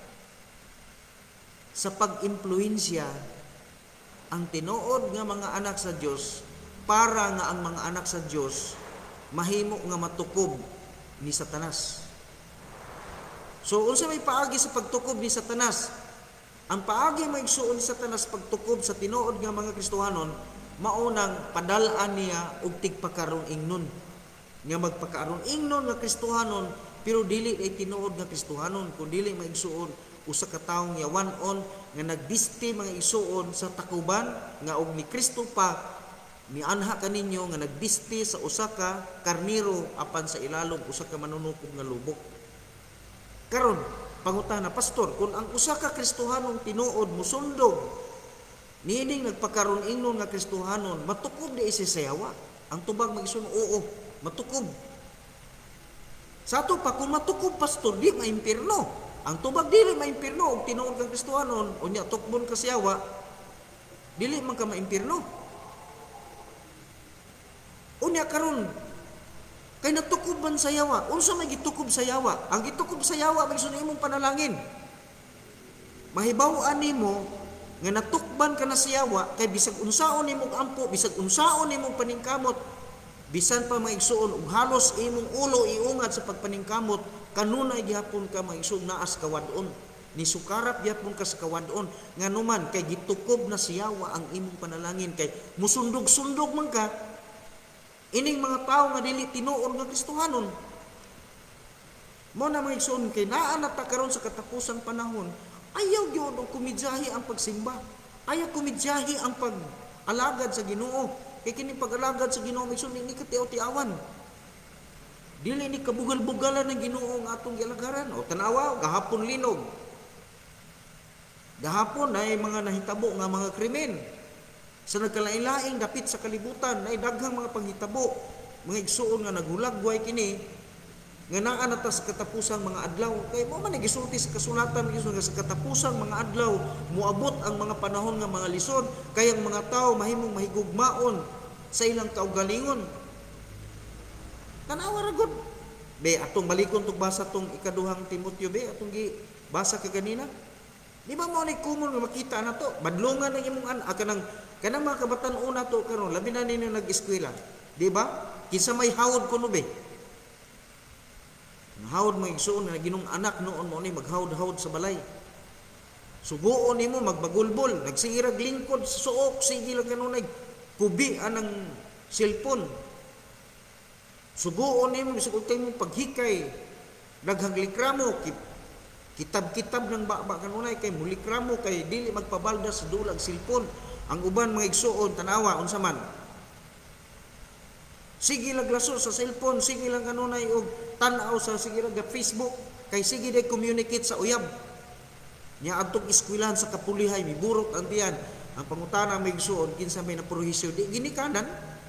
sa pag-impluwensya ang tinuod nga mga anak sa Dios para nga ang mga anak sa Dios mahimo nga matukob ni Satanas. So unsa may paagi sa pagtukob ni Satanas? Ang paagi maigsuon ni Satanas pagtukob sa tinuod nga mga Kristohanon maunang padal-an niya og tigpakaron ingnon. Nga magpakaaron ingnon nga Kristohanon pero dili ay tinuod nga Kristohanon kun dili maigsuon usa ka taong yawan-on nga nagbisti mga igsuon sa takuban nga og ni Kristo pa mianha kaninyo nga nagbisti sa usa ka karniro apan sa ilalom usa ka manunukob nga lubok. Karon pangutana, pastor, kung ang usa ka Kristohanong tinuod musundog Niining nagpakaroon ingnon nga Kristohanon, matukob di isisayawa. Ang tubag mag-igsoon, oo, matukob. Sa ato pa, kung matukob, pastor, di maimpirno. Ang tubag dili maimpirno, og tinuod kang Kristohanon, unya tukbon ka siyawa, dili man ka maimpirno. Unya karon, kay natukob man sa yawa, unsa may gitukob sa yawa? Ang gitukob sa yawa, may sunod imong panalangin. Mahibaw-an nimo nga natukban ka na siyawa, kay bisag unsaon nimong ampo, bisag unsaon nimong paningkamot, bisan pa maigsuon ug halos imong ulo iungat sa pagpaningkamot, kanunay gihapon ka maigsuon naas kawadon, ni sukarap gihapon ka sa kawadon, nganuman kay gitukob na siyawa ang imong panalangin, kay musundog-sundog man ka ining mga tao nga dili tinuod nga Kristohanon. Mo na maigsuon kay naa na ta karon sa katapusang panahon, ayaw gyud og kumidyahi ang pagsimba. Ayaw kumidyahi ang pag-alagad sa Ginoo. Kay kini pag-alagad sa Ginoo maigsoon ni katiaw-tiawan. Dili ni kabugal-bugalan ng Ginoo nga atong gialagaran. O tanawa, gahapon linog. Gahapon ay mga nahitabo nga mga krimen. Sa nagkalain-laing dapit sa kalibutan, na daghang mga panghitabo, mga igsuon nga naghulagway kini, nga naa na ta sa katapusang mga adlaw. Kay mo man gisulti sa kasulatan nga sa katapusang mga adlaw moabot ang mga panahon nga mga lison, kay ang mga tao mahimong mahigugmaon sa ilang kaugalingon. Tanawa ra gud. Be atong balikon tug basa tong ikaduhang Timoteo be atong gi basa kaganina. Di ba mo ni kumon nga makita na to? Badlongan ang imong anak kanang kanang mga kabatan-on na to karon labi na ninyo nag-eskwela. Di ba? Kinsa may hawod kuno be? Hawd mo igsuon na ginong anak noon mo ni maghawd-hawd sa balay. Subuon nimo magbagulbol, nagsirag lingkod sa suok, sige lang kanunay kubi anang cellphone. Subuon nimo bisag utay mo paghikay, daghang likramo, kitab-kitab ng baba kanunay kay mulikramo kay dili magpabalda sa dulag cellphone. Ang uban mga igsuon tanawa unsa man. Sige lang laso sa cellphone, sige lang kanunay og tan-aw sa sige lang Facebook, kay sige day communicate sa uyab. Nya adtong eskwelahan sa kapulihay miburot ang tiyan. Ang pangutana may igsuon kinsa may naprohisyo di ginikanan.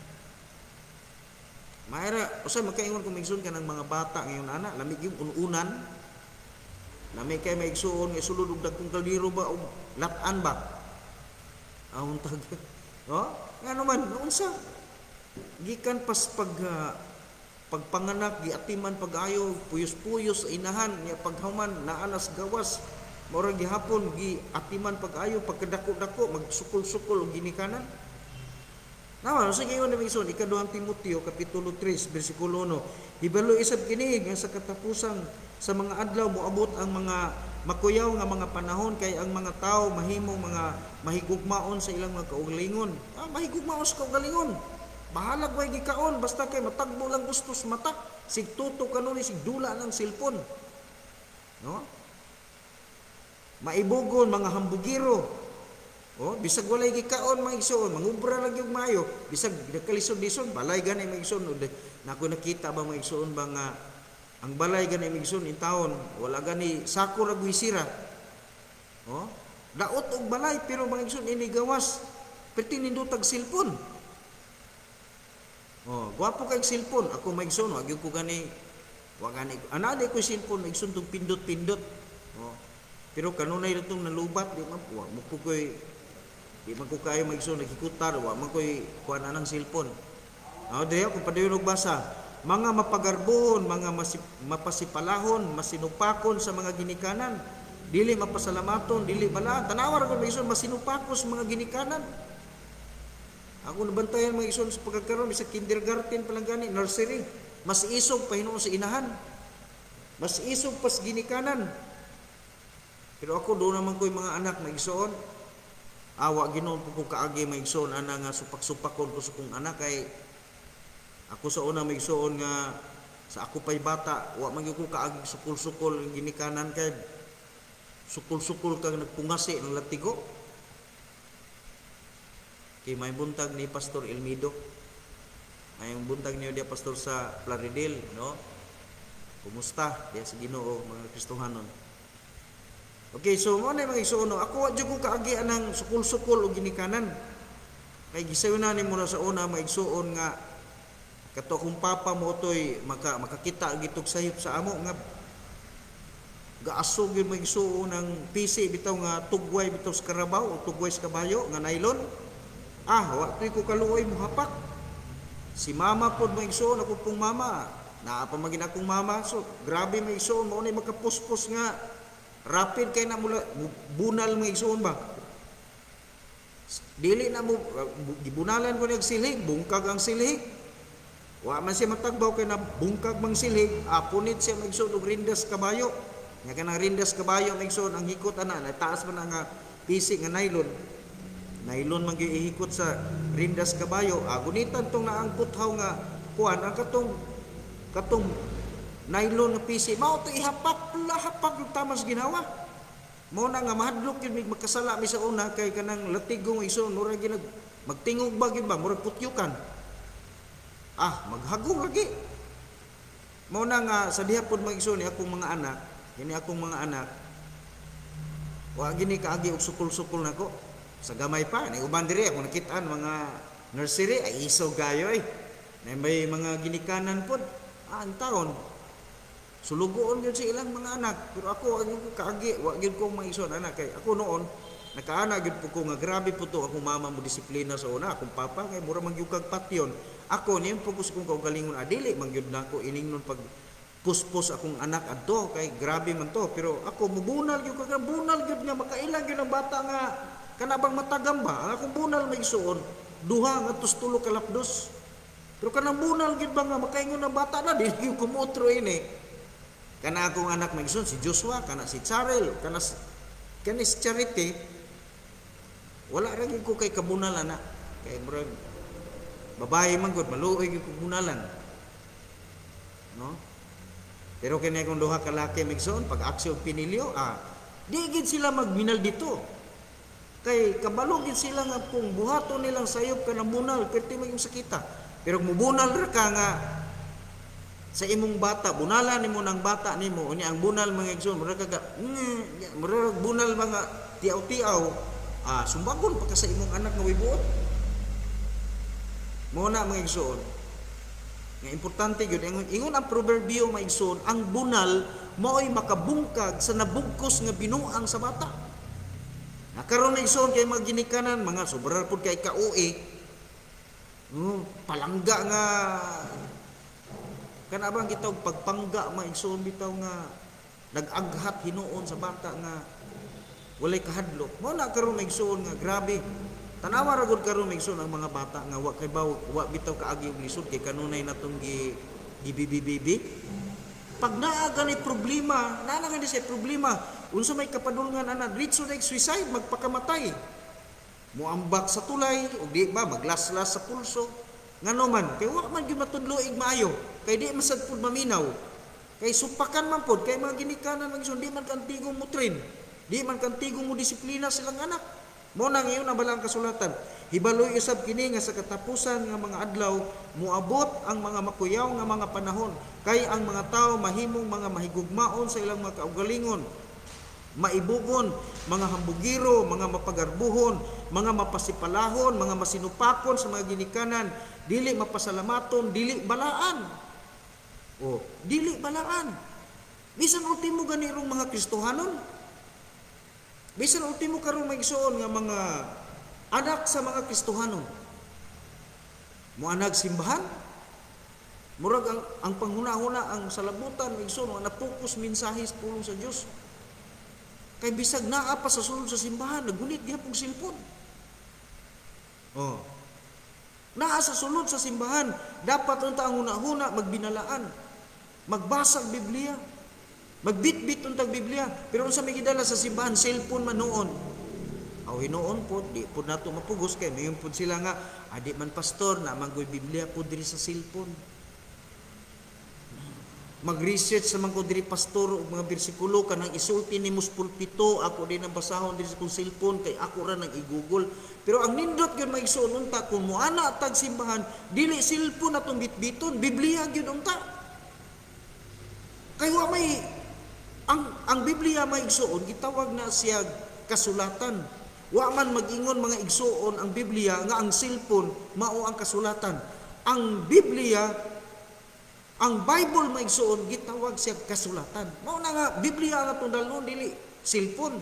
Mayra usay makaingon kung maigsuon ka ng mga bata ngayon ana, lamig yung ununan. Lamig kay maigsuon nga sulod og dagkong kaldero ba og lat-an ba? Ahon tag. Oh, ngano man unsa? Gikan pas pag uh, pagpanganak giatiman pag-ayo puyos-puyos sa inahan nya paghuman naanas gawas murag gihapon giatiman pag-ayo pagkadako-dako magsukol-sukol og ginikanan. Naman sa gayon na mison ikaduhang Timoteo kapitulo three bersikulo one, hibalo isab kini nga sa katapusang sa mga adlaw moabot ang mga makuyaw nga mga panahon kay ang mga tao mahimong mga mahigugmaon sa ilang mga kaugalingon. Ah, mahigugmaon sa kaugalingon. Bahalag way gikaon basta kay matagbo lang gusto sa mata, sig tuto kanuni sig dula ng cellphone. No? Maibugon mga hambugiro. Oh, bisag walay gikaon mga igsoon, mangubra lang yung mayo, bisag nakalisod-lisod balay ganay mga igsoon. Nako nakita ba mga igsoon ba nga ang balay ganay mga igsoon in taon, wala gani sako ra guisira. Oh, daot og balay pero mga igsoon ini gawas perti nindutag cellphone. Oh, gwapo kay cellphone. Ako maigsoon, wag ko gani, wag gani. Ana di ko cellphone maigsoon tong pindot-pindot. Oh. Pero kanunay itong nalubat di man po. Mo ko koy di man ko kayo maigsoon nagikutar, wa man koy kuan anang cellphone. Ah, diha ko padayon og basa. Mga mapagarbohon, mga masip, mapasipalahon, masinupakon sa mga ginikanan. Dili mapasalamaton, dili bala. Tanawar ko maigsoon masinupakon sa mga ginikanan. Ako nabantayan mga igsoon sa pagkakaroon sa kindergarten pa lang gani, nursery. Mas isog pa hinuon sa inahan. Mas isog pas ginikanan. Pero ako doon naman ko yung mga anak na igsoon. Awa ginoon ko ko kaagi mga igsoon ana nga supak-supakon ko sa kong anak kay ako sa una mga igsoon nga sa ako pay bata, wa man ko kaagi sukol-sukol ginikanan kay sukol-sukol kang nagpungasi ng latigo. Kay may buntag ni Pastor Elmido. May buntag niyo dia pastor sa Plaridel, no? Kumusta? Dia sa Ginoo mga Kristohanon. Okay, so mo na mga igsoon, no? Ako wa jud ko kaagi anang sukul-sukul o ginikanan. Kay gisayunan nimo na sa una mga igsoon nga kato akong papa mo toy maka makakita gitok sayop sa amo nga gaasog yung mga igsoon ng P C bitaw nga tugway bitaw sa karabaw o tugway sa kabayo nga nylon. Ah, wa toy ko kaluoy mo hapak. Si mama pod mga igsoon, ako pong mama. Naa pa magin akong mama. So grabe mga igsoon, mo na makapuspos nga rapid kay na mula bunal mga igsoon ba. Dili na mo gibunalan ko nag silig, bungkag ang silig. Wa man siya matagbaw kay na bungkag mang silig, apunit siya mga igsoon og rindas kabayo. Nya kanang rindas kabayo mga igsoon ang hikot ana, nataas man nga pisik nga nylon. Nylon man ihikot sa rindas kabayo. Ah, gunitan tong naangkot haw nga kuan ang katong katong nylon na P C mao to ihapak pula hapak yung tamas ginawa. Mao na nga mahadlok yun magkasala mi sa una kay kanang latigong igsoon murag ginag magtingog ba gyud ba murag putyukan. Ah, maghagong lagi. Mao na nga sa diha pod mag-igsoon ni akong mga anak, kini akong mga anak. Wa gini kaagi og sukul-sukul nako. Sa gamay pa ni uban diri ako nakitaan mga nursery ay iso gayo ay. Na may mga ginikanan pod. Ah, ang taon sulugoon gyud sa ilang mga anak, pero ako ang kaagi wa gyud ko maison anak kay ako noon nakaana gyud po ko nga grabe po to akong mama mo disiplina sa una, akong papa kay mura man gyud kag patyon. Ako niya focus kong kaugalingon adili man gyud nako iningnon pag puspos akong anak adto kay grabe man to, pero ako mubunal gyud kag bunal gyud nga makailang gyud ang bata nga kanabang matagam ba. Ang akong bunal may isuon duha nga tustulo ka lapdos. Pero kanang bunal gyud ba nga makaingon ang bata na dili gyud kumotro ini. Kana akong anak may igsoon si Joshua, kana si Charel, kana si kana si Charity. Wala ra gyud ko kay kabunal ana. Kay murag babae man gud maluoy gyud ko bunalan. No? Pero kini akong duha ka laki may igsoon pag aksyon pinilyo, ah di gid sila magminal dito. Kay kabalo gid sila nga kung buhaton nilang sayop kanang bunal perti maging sakita. Pero mubunal ra ka nga sa imong bata, bunalan nimo ng bata nimo, unya ang bunal mga igsoon, mura ka mm, mura bunal mga tiaw-tiaw, ah sumbagon pa ka sa imong anak nga wibuot. Mo na mga igsoon. Nga importante gyud ingon, ingon ang proverbio mga igsoon, ang bunal mao'y makabungkag sa nabugkos nga binuang sa bata. Nakaroon mga igsoon kay mga ginikanan, mga sobra pud kay ka-uwi. No, palangga nga kana bang kita og pagpangga maigsoon bitaw nga nag-aghat hinuon sa bata nga walay kahadlok. Mao na karon maigsoon nga grabe. Tanawa ra gud karon maigsoon ang mga bata nga wa kay baw wa bitaw kaagi og lisod kay kanunay natong gi gibibibibi. Pag naa gani problema, naa na gani sa problema, unsa may kapadulngan ana diretso na suicide magpakamatay. Muambak sa tulay ug di ba maglaslas sa pulso. Ngano man kay wa man gyud matudloig maayo kay di masad pud maminaw kay supakan man pud kay mga ginikanan man di man kantigong mo train di man kantigong mo disiplina silang anak. Mo na ngayon ang balang kasulatan hibaloy usab kini nga sa katapusan nga mga adlaw moabot ang mga makuyaw nga mga panahon kay ang mga tawo mahimong mga mahigugmaon sa ilang mga kaugalingon, maibugon, mga hambugiro, mga mapagarbuhon, mga mapasipalahon, mga masinupakon sa mga ginikanan, dili mapasalamaton, dili balaan. O, dili balaan. Bisan ultimo ganirong mga Kristohanon. Bisan ultimo karong maigsoon nga mga anak sa mga Kristohanon. Muanag simbahan. Murag ang, ang panghuna-huna ang salabutan maigsoon nga napokus mensahe sa pulong sa Dios. Kay bisag naa pa sa sulod sa simbahan, nagunit diha pong silpon. Oh. Naa sa sulod sa simbahan, dapat unta ang huna-huna magbinalaan, magbasag Biblia, magbitbit untag Biblia. Pero unsa may gidala sa simbahan, cellphone man noon. Aw hinuon pod, di pod nato mapugos kay mayon pod sila nga adi man pastor na manggoy Biblia pod diri sa cellphone. Mag-research sa mga diri pastor og mga bersikulo kanang isulti ni mus pulpito ako din ang basahon diri sa kong cellphone kay ako ra nang i-google. Pero ang nindot gyud maigsoon unta kung moana tag simbahan dili cellphone atong bitbiton, Biblia gyud unta. Kay wa may Ang ang Biblia may igsuon gitawag na siya kasulatan. Wa man mag-ingon mga igsuon ang Biblia nga ang cellphone mao ang kasulatan. Ang Biblia, ang Bible may igsuon gitawag siya kasulatan. Mao na nga Biblia nga tundalon dili cellphone.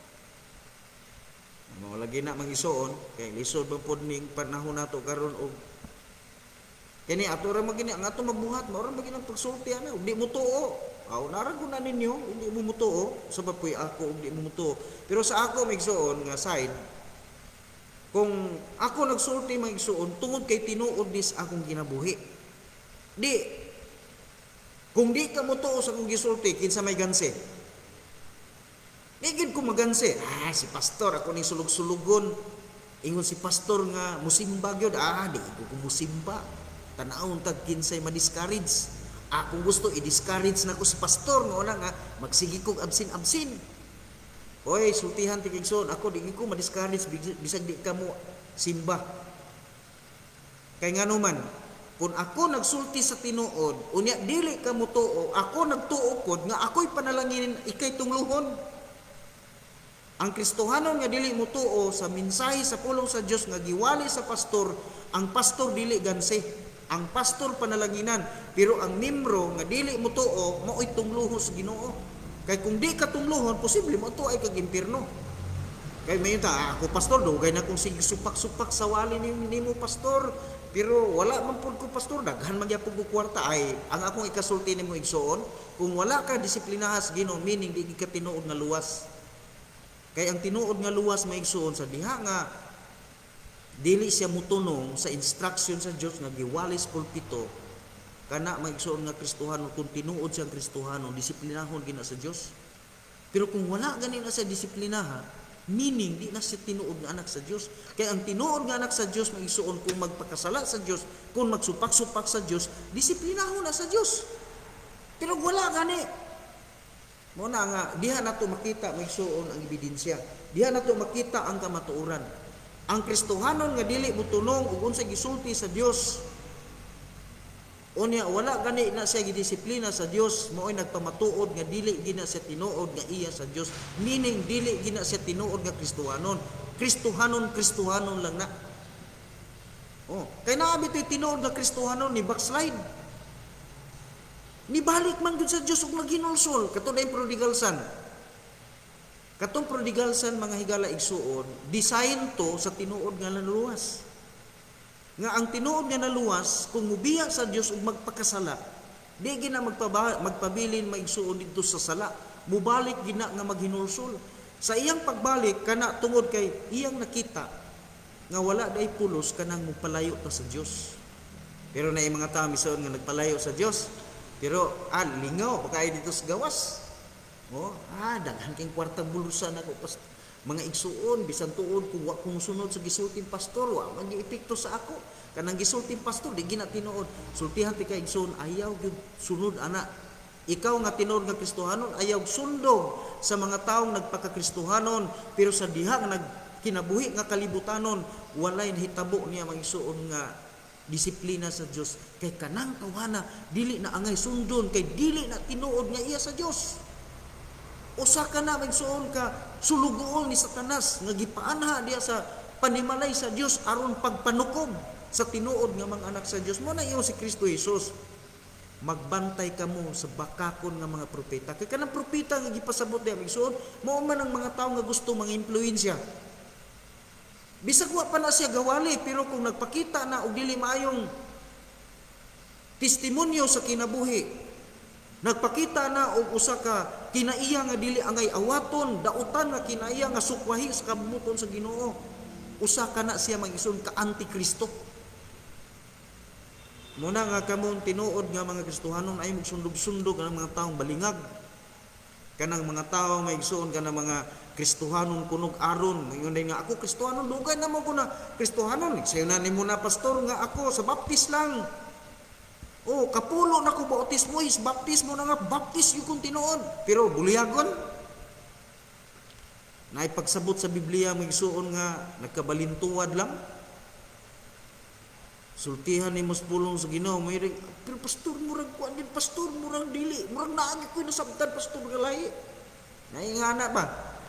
Mao lagi na mag-igsuon kay lisod ba pod ning panahon nato karon og kani ato ra magini ang ato mabuhat mao ra magini ang pagsulti ana ug di mo tuo. Aw nara ko na ninyo hindi mo mutuo sa papoy ako ug di mo mutuo. Pero sa ako magsuon nga side kung ako nagsulti magsuon tungod kay tinuod dis akong ginabuhi. Di kung di ka mutuo sa akong gisulti kinsa may ganse. Di gid ko maganse. Ah si pastor ako ni sulog-sulugon. Ingon si pastor nga musimba gyud. Ah di ko musimba. Tanawon tag kinsay ma-discourage. Akong gusto i-discourage na ko si pastor nga una nga magsigi kog absin-absin. Oy, sultihan ti kigson, ako di ko ma-discourage bisag di ka mo simba. Kay ngano man, kung ako nagsulti sa tinuod, unya dili ka mo tuo, ako nagtuo kod nga ako'y panalangin ikay tungluhon. Ang Kristohanon nga dili mo tuo sa mensahe sa pulong sa Dios nga giwali sa pastor, ang pastor dili ganse. Ang pastor panalanginan, pero ang membro nga dili mo tuo, mao'y tungluhon sa Ginoo. Kay kung di ka tungluhon, posible mo to ay kag impierno. Kay mayon ta, ako pastor dugay na kung sige supak-supak sa wali ni nimo pastor, pero wala man pud ko pastor, daghan man gyapon ko kwarta ay ang akong ikasulti nimo igsuon, kung wala ka disiplinahas Ginoo, meaning di ka tinuod nga luwas. Kay ang tinuod nga luwas maigsuon sa diha nga dili siya mutunong sa instruction sa Dios nga giwalis pulpito kana maigsuon nga Kristohanon kung tinuod siyang Kristohanon disiplinahon gina sa Dios. Pero kung wala gani na siya disiplinaha, meaning di na siya tinuod nga anak sa Dios. Kaya ang tinuod nga anak sa Dios maigsuon kung magpakasala sa Dios, kung magsupak-supak sa Dios, disiplinahon na sa Dios. Pero wala gani. Mo na nga diha nato makita maigsuon ang ebidensya. Diha nato makita ang kamatuoran. Ang Kristohanon nga dili mutunong ug unsay gisulti sa Dios. Unya wala gani na siya gidisiplina sa Dios, mao'y nagpamatuod nga dili gina siya tinuod nga iya sa Dios. Meaning dili gina siya tinuod nga Kristohanon. Kristohanon Kristohanon lang na. Oh, kay naa bitoy tinuod nga Kristohanon ni backslide. Ni balik man gud sa Dios ug maghinulsol katud ay prodigal son. Katong prodigal son mga higala igsuon, design to sa tinuod nga naluwas. Nga ang tinuod nga naluwas, kung mubiya sa Dios ug magpakasala, di gina magpaba, magpabilin maigsuon dito sa sala, mubalik gina nga maghinulsol. Sa iyang pagbalik kana tungod kay iyang nakita nga wala day pulos kanang mupalayo ta sa Dios. Pero na mga tao misaon nga nagpalayo sa Dios, pero ah, lingaw pa kay dito sa gawas. Oh, ah, daghan kang kwartang bulusan ako pas mga igsuon bisan tuod kung wa kung sunod sa gisulting pastor wa man giepekto sa ako kanang gisulting pastor di gina tinuod sultihan ti kay igsuon ayaw gyud sunod ana ikaw nga tinuod nga Kristohanon ayaw sundog sa mga taong nagpakakristohanon pero sa diha nga nagkinabuhi nga kalibutanon walay nahitabo niya magsuon nga disiplina sa Dios kay kanang tawhana dili na angay sundon kay dili na tinuod nga iya sa Dios. Usa ka na magsuon ka sulugoon ni Satanas nga gipaanha diya sa panimalay sa Dios aron pagpanukob sa tinuod nga mga anak sa Dios. Mo na iyo si Kristo Jesus. Magbantay kamo sa bakakon nga mga propeta. Kay kanang propeta nga gipasabot diya magsuon, mao man ang mga tawo nga gusto mga impluwensya. Bisag wa pa na siya gawali pero kung nagpakita na og dili maayong testimonyo sa kinabuhi, nagpakita na og usa ka kinaiya nga dili angay awaton, dautan nga kinaiya nga sukwahi sa kabuton sa Ginoo. Usa ka na siya mag-ison ka antikristo. Muna nga kamong tinuod nga mga Kristohanon ay magsundog-sundog ang mga taong balingag. Kanang mga taong may igsoon kanang mga Kristohanon kunog aron. Ngayon nga ako Kristohanon dugay na mo ko na Kristohanon. Sayo na nimo na pastor nga ako sa baptis lang. Oh, kapulo na ko bautismo, is baptismo na nga, baptis yung kung tinuod. Pero buliyagon. Naipagsabot sa Biblia, may suon nga, nagkabalintuwad lang. sultihan ni mas pulong sa Ginoo mo iring, pero pastor murag kuan din, pastor murag dili, murag naagi ko nasabtan pastor nga lahi. Naingana ba?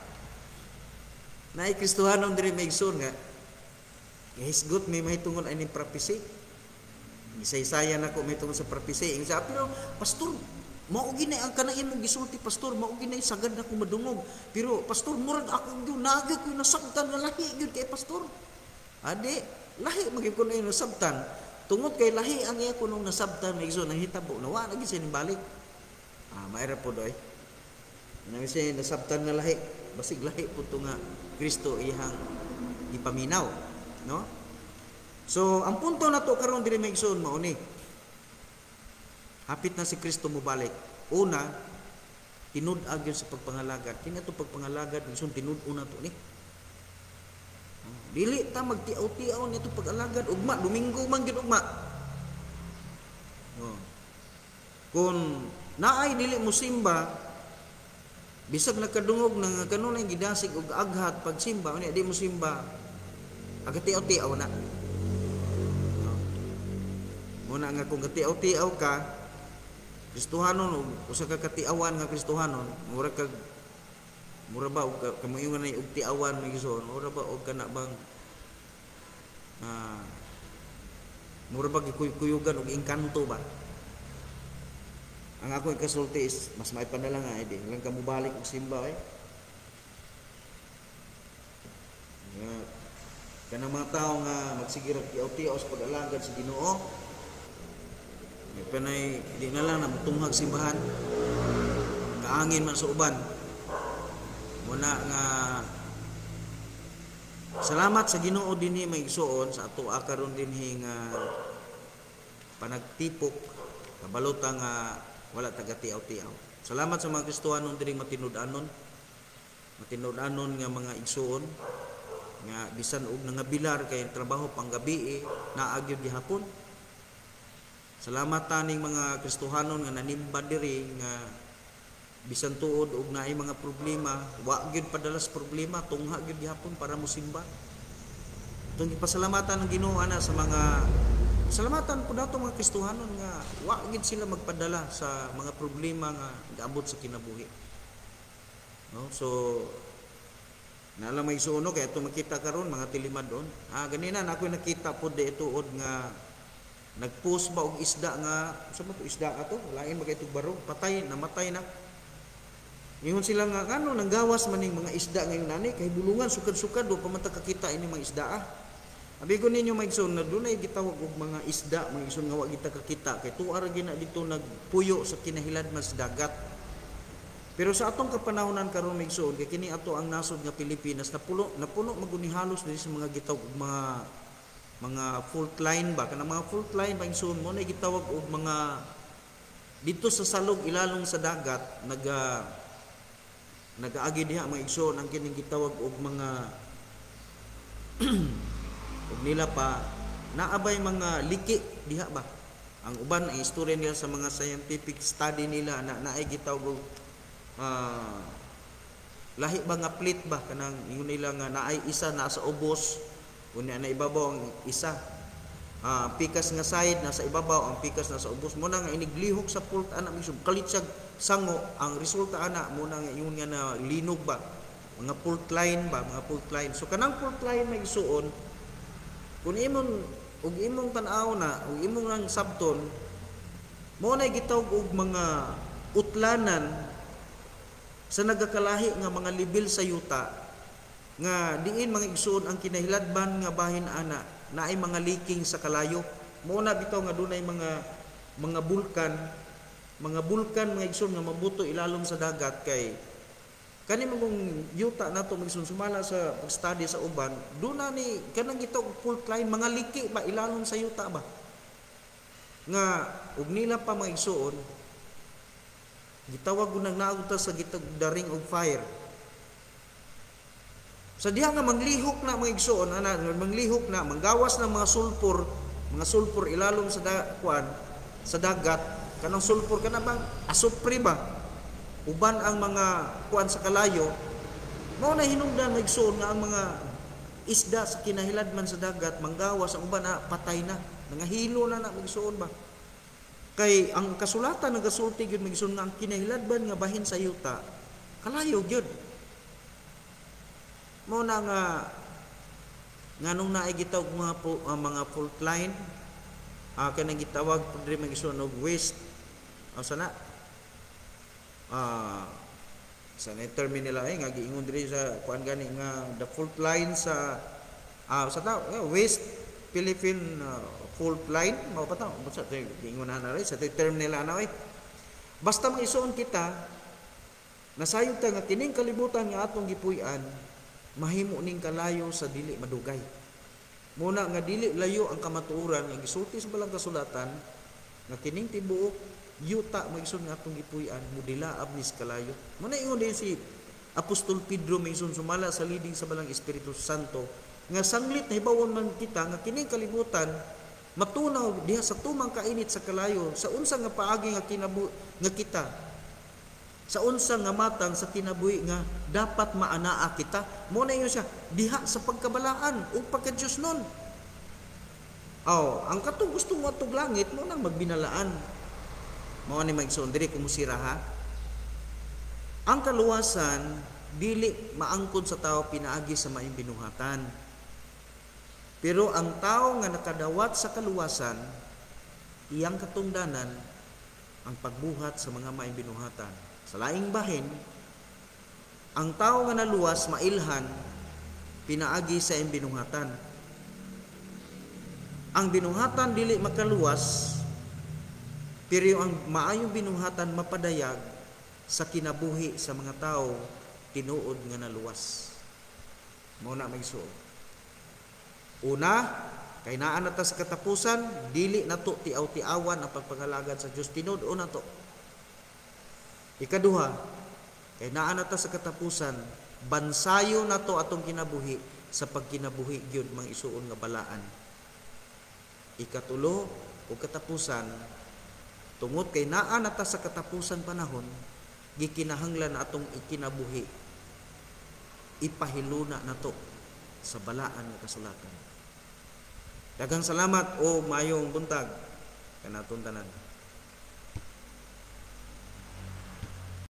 Naay Kristohanon diri maigsoon nga. Hisgot may mahitungod ani prophecy. Isay-sayan ako may tungod sa prophecy. Ing sa pero pastor, mao gini ang kanang imong gisulti pastor, mao gini sagad na ko madungog. Pero pastor murag ako gyud naagi ko nasabtan nga lahi gyud kay pastor. Adi, lahi magyud ko na nasabtan. Tungod kay lahi ang iya kunong nasabtan maigsoon nahitabo na wa na gid siya balik. Ah, maira po doy. Nami siya nasabtan nga lahi, basig lahi po ito nga Kristo ihang ipaminaw, no? So, ang punto na to karon diri maigsoon mao ni. Hapit na si Kristo mo balik. Una, tinud-ag yun sa pagpangalagad. Kini ato pagpangalagad, maigsoon tinud-o na to ni. Dili ta magtiaw-tiaw nito pag-alagad ugma, Domingo man gyud ugma. No. Kung naay dili mo simba, bisag nakadungog ng kanunay gidasig og aghat pagsimba unya di mo simba agatiaw-tiaw na. No. Muna nga kung gatiaw-tiaw ka Kristohanon usa ka katiawan nga Kristohanon mura kag mura ba og kamoingon na og tiawan magison mura ba og kana bang ah mura ba gikuyugan og engkanto ba. Ang ako ikasulti is mas may panala nga edi lang ka mobalik og simba eh. Nga kanang mga tao nga magsigiro tiaw-tiaw sa pag-alagad sa Ginoo. May panay di na lang na mutunghag simbahan. Kaangin man sa uban. Muna nga salamat sa Ginoo dinhi maigsuon sa ato akaron dinhi nga panagtipok kabalota nga wala taga-tiaw-tiaw. Salamat sa mga Kristohanon diri matinud-anon. Matinud-anon nga mga igsuon nga bisan og nangabilar kay trabaho panggabi naagyod gihapon. Salamat taning mga Kristohanon nga nanimba diri nga bisan tuod og naay mga problema, wa gyud padalas problema, tungha gyud gihapon para mosimba. Itong ipasalamatan ng Ginoo ana sa mga salamatan po dato mga Kristohanon nga wa gid sila magpadala sa mga problema nga gaabot sa kinabuhi. No? So naala may suno kay ato makita karon mga tilimadon. Ah ganina na ako nakita pod di tuod nga nagpost ba og isda nga sa mo isda ato lain magay tugbaro patay namatay na. Ingon sila nga ngano nanggawas man ning mga isda ngayon nani kay bulungan sukad-sukad do pa man ta kakita ini mga isda ah. Abigo ninyo maigsoon na dunay gitawag og mga isda, mga igsoon nga wa kita kakita kay tuwa ra gina dito nagpuyo sa kinahiladman sa dagat. Pero sa atong kapanahonan karon maigsoon kay kini ato ang nasod nga Pilipinas napuno napuno maguni halos diri sa mga gitawag og mga mga fault line ba kanang mga fault line maigsoon mo na gitawag og mga dito sa salog ilalong sa dagat naga nagaagi diha mga igsoon ang kining gitawag og mga ug nila pa naabay mga liki diha ba ang uban ang istorya nila sa mga scientific study nila na naay gitawag og uh, lahi ba nga plate ba kanang ingon nila nga naay isa na sa ubos unya na ibabaw ang isa uh, pikas nga side nasa ibabaw ang pikas nasa ubos mo na nga iniglihok sa pult ana misud kalit siya sango ang resulta ana mo na nga ingon nga na linog ba mga fault line ba mga fault line so kanang fault line may isuon kung imong ug imong tan-aw na ug imong nang sabton mo na gitawag og mga utlanan sa nagakalahi nga mga level sa yuta nga diin mga igsuon ang kinahiladban nga bahin ana naay mga leaking sa kalayo mo na bitaw nga dunay mga mga bulkan mga bulkan mga igsoon nga mabuto ilalom sa dagat kay kani mong yuta nato magsun sumala sa pag-study sa uban do na ni kanang gitog fault line mga liki ba ilalom sa yuta ba nga ug nila pa mga igsoon gitawag unang nauta sa gitag daring og fire sa diha nga manglihok na mga igsoon ana manglihok na manggawas na mga sulfur mga sulfur ilalom sa dakuan sa dagat kanang sulfur kana bang asupre ba uban ang mga kuan sa kalayo mao na hinungdan maigsoon nga ang mga isda sa kinahiladman sa dagat manggawas ang uban na patay na nangahilo na na magsuon ba. Kay ang kasulatan nagasulti gyud magsuon nga ang kinahilabban nga bahin sa yuta kalayo gyud. Mao na nga nganong naay gitawag mga po, uh, mga fault line uh, kanang gitawag pud diri magsuon og waste o sana ah uh, sa term nila ay nga giingon diri sa kuan gani nga the fault line sa ah uh, sa ta uh, waste Philippine uh, fault line mao pa ta sa giingon na rin sa term nila na ay basta maisuon kita nasayod ta nga kining kalibutan nga atong gipuy-an mahimo ning kalayo sa dili madugay. Muna nga dili layo ang kamatuoran nga gisulti sa balang kasulatan nga kining tibuok yuta magsun nga atong gipuy-an mudilaab nis kalayo. Muna ingon din si Apostol Pedro magsun sumala sa leading sa balang Espiritu Santo nga sanglit na hibawon man kita nga kining kalibutan matunaw diha sa tumang kainit sa kalayo sa unsa nga paagi nga kinabu nga kita sa unsa nga matang sa kinabuhi nga dapat maanaa kita. Mo na yun siya diha sa pagkabalaan ug pagka-Dios nun. Oh, ang katong gusto mo atong langit mo nang magbinalaan. Mao ni magsuon diri kumusira ha. Ang kaluwasan dili maangkon sa tao pinaagi sa maayong binuhatan. Pero ang tao nga nakadawat sa kaluwasan iyang katungdanan ang pagbuhat sa mga maayong binuhatan. Sa laing bahin, ang tao nga naluwas mailhan pinaagi sa iyang binuhatan. Ang binuhatan dili makaluwas pero ang maayong binuhatan mapadayag sa kinabuhi sa mga tao tinuod nga naluwas. Mao na magsuod. Una, kay naa na ta sa katapusan, dili nato tiaw-tiawan ang pagpanghalagad sa Dios tinuod o nato. Ikaduha, kay naa na ta sa katapusan, bansayo nato atong kinabuhi sa pagkinabuhi gyud mang isuon nga balaan. Ikatulo o katapusan, tungod kay naa na ta sa katapusan panahon, gikinahanglan na atong ikinabuhi ipahiluna nato sa balaan nga kasulatan. Daghang salamat o mayong buntag kanatong tanan.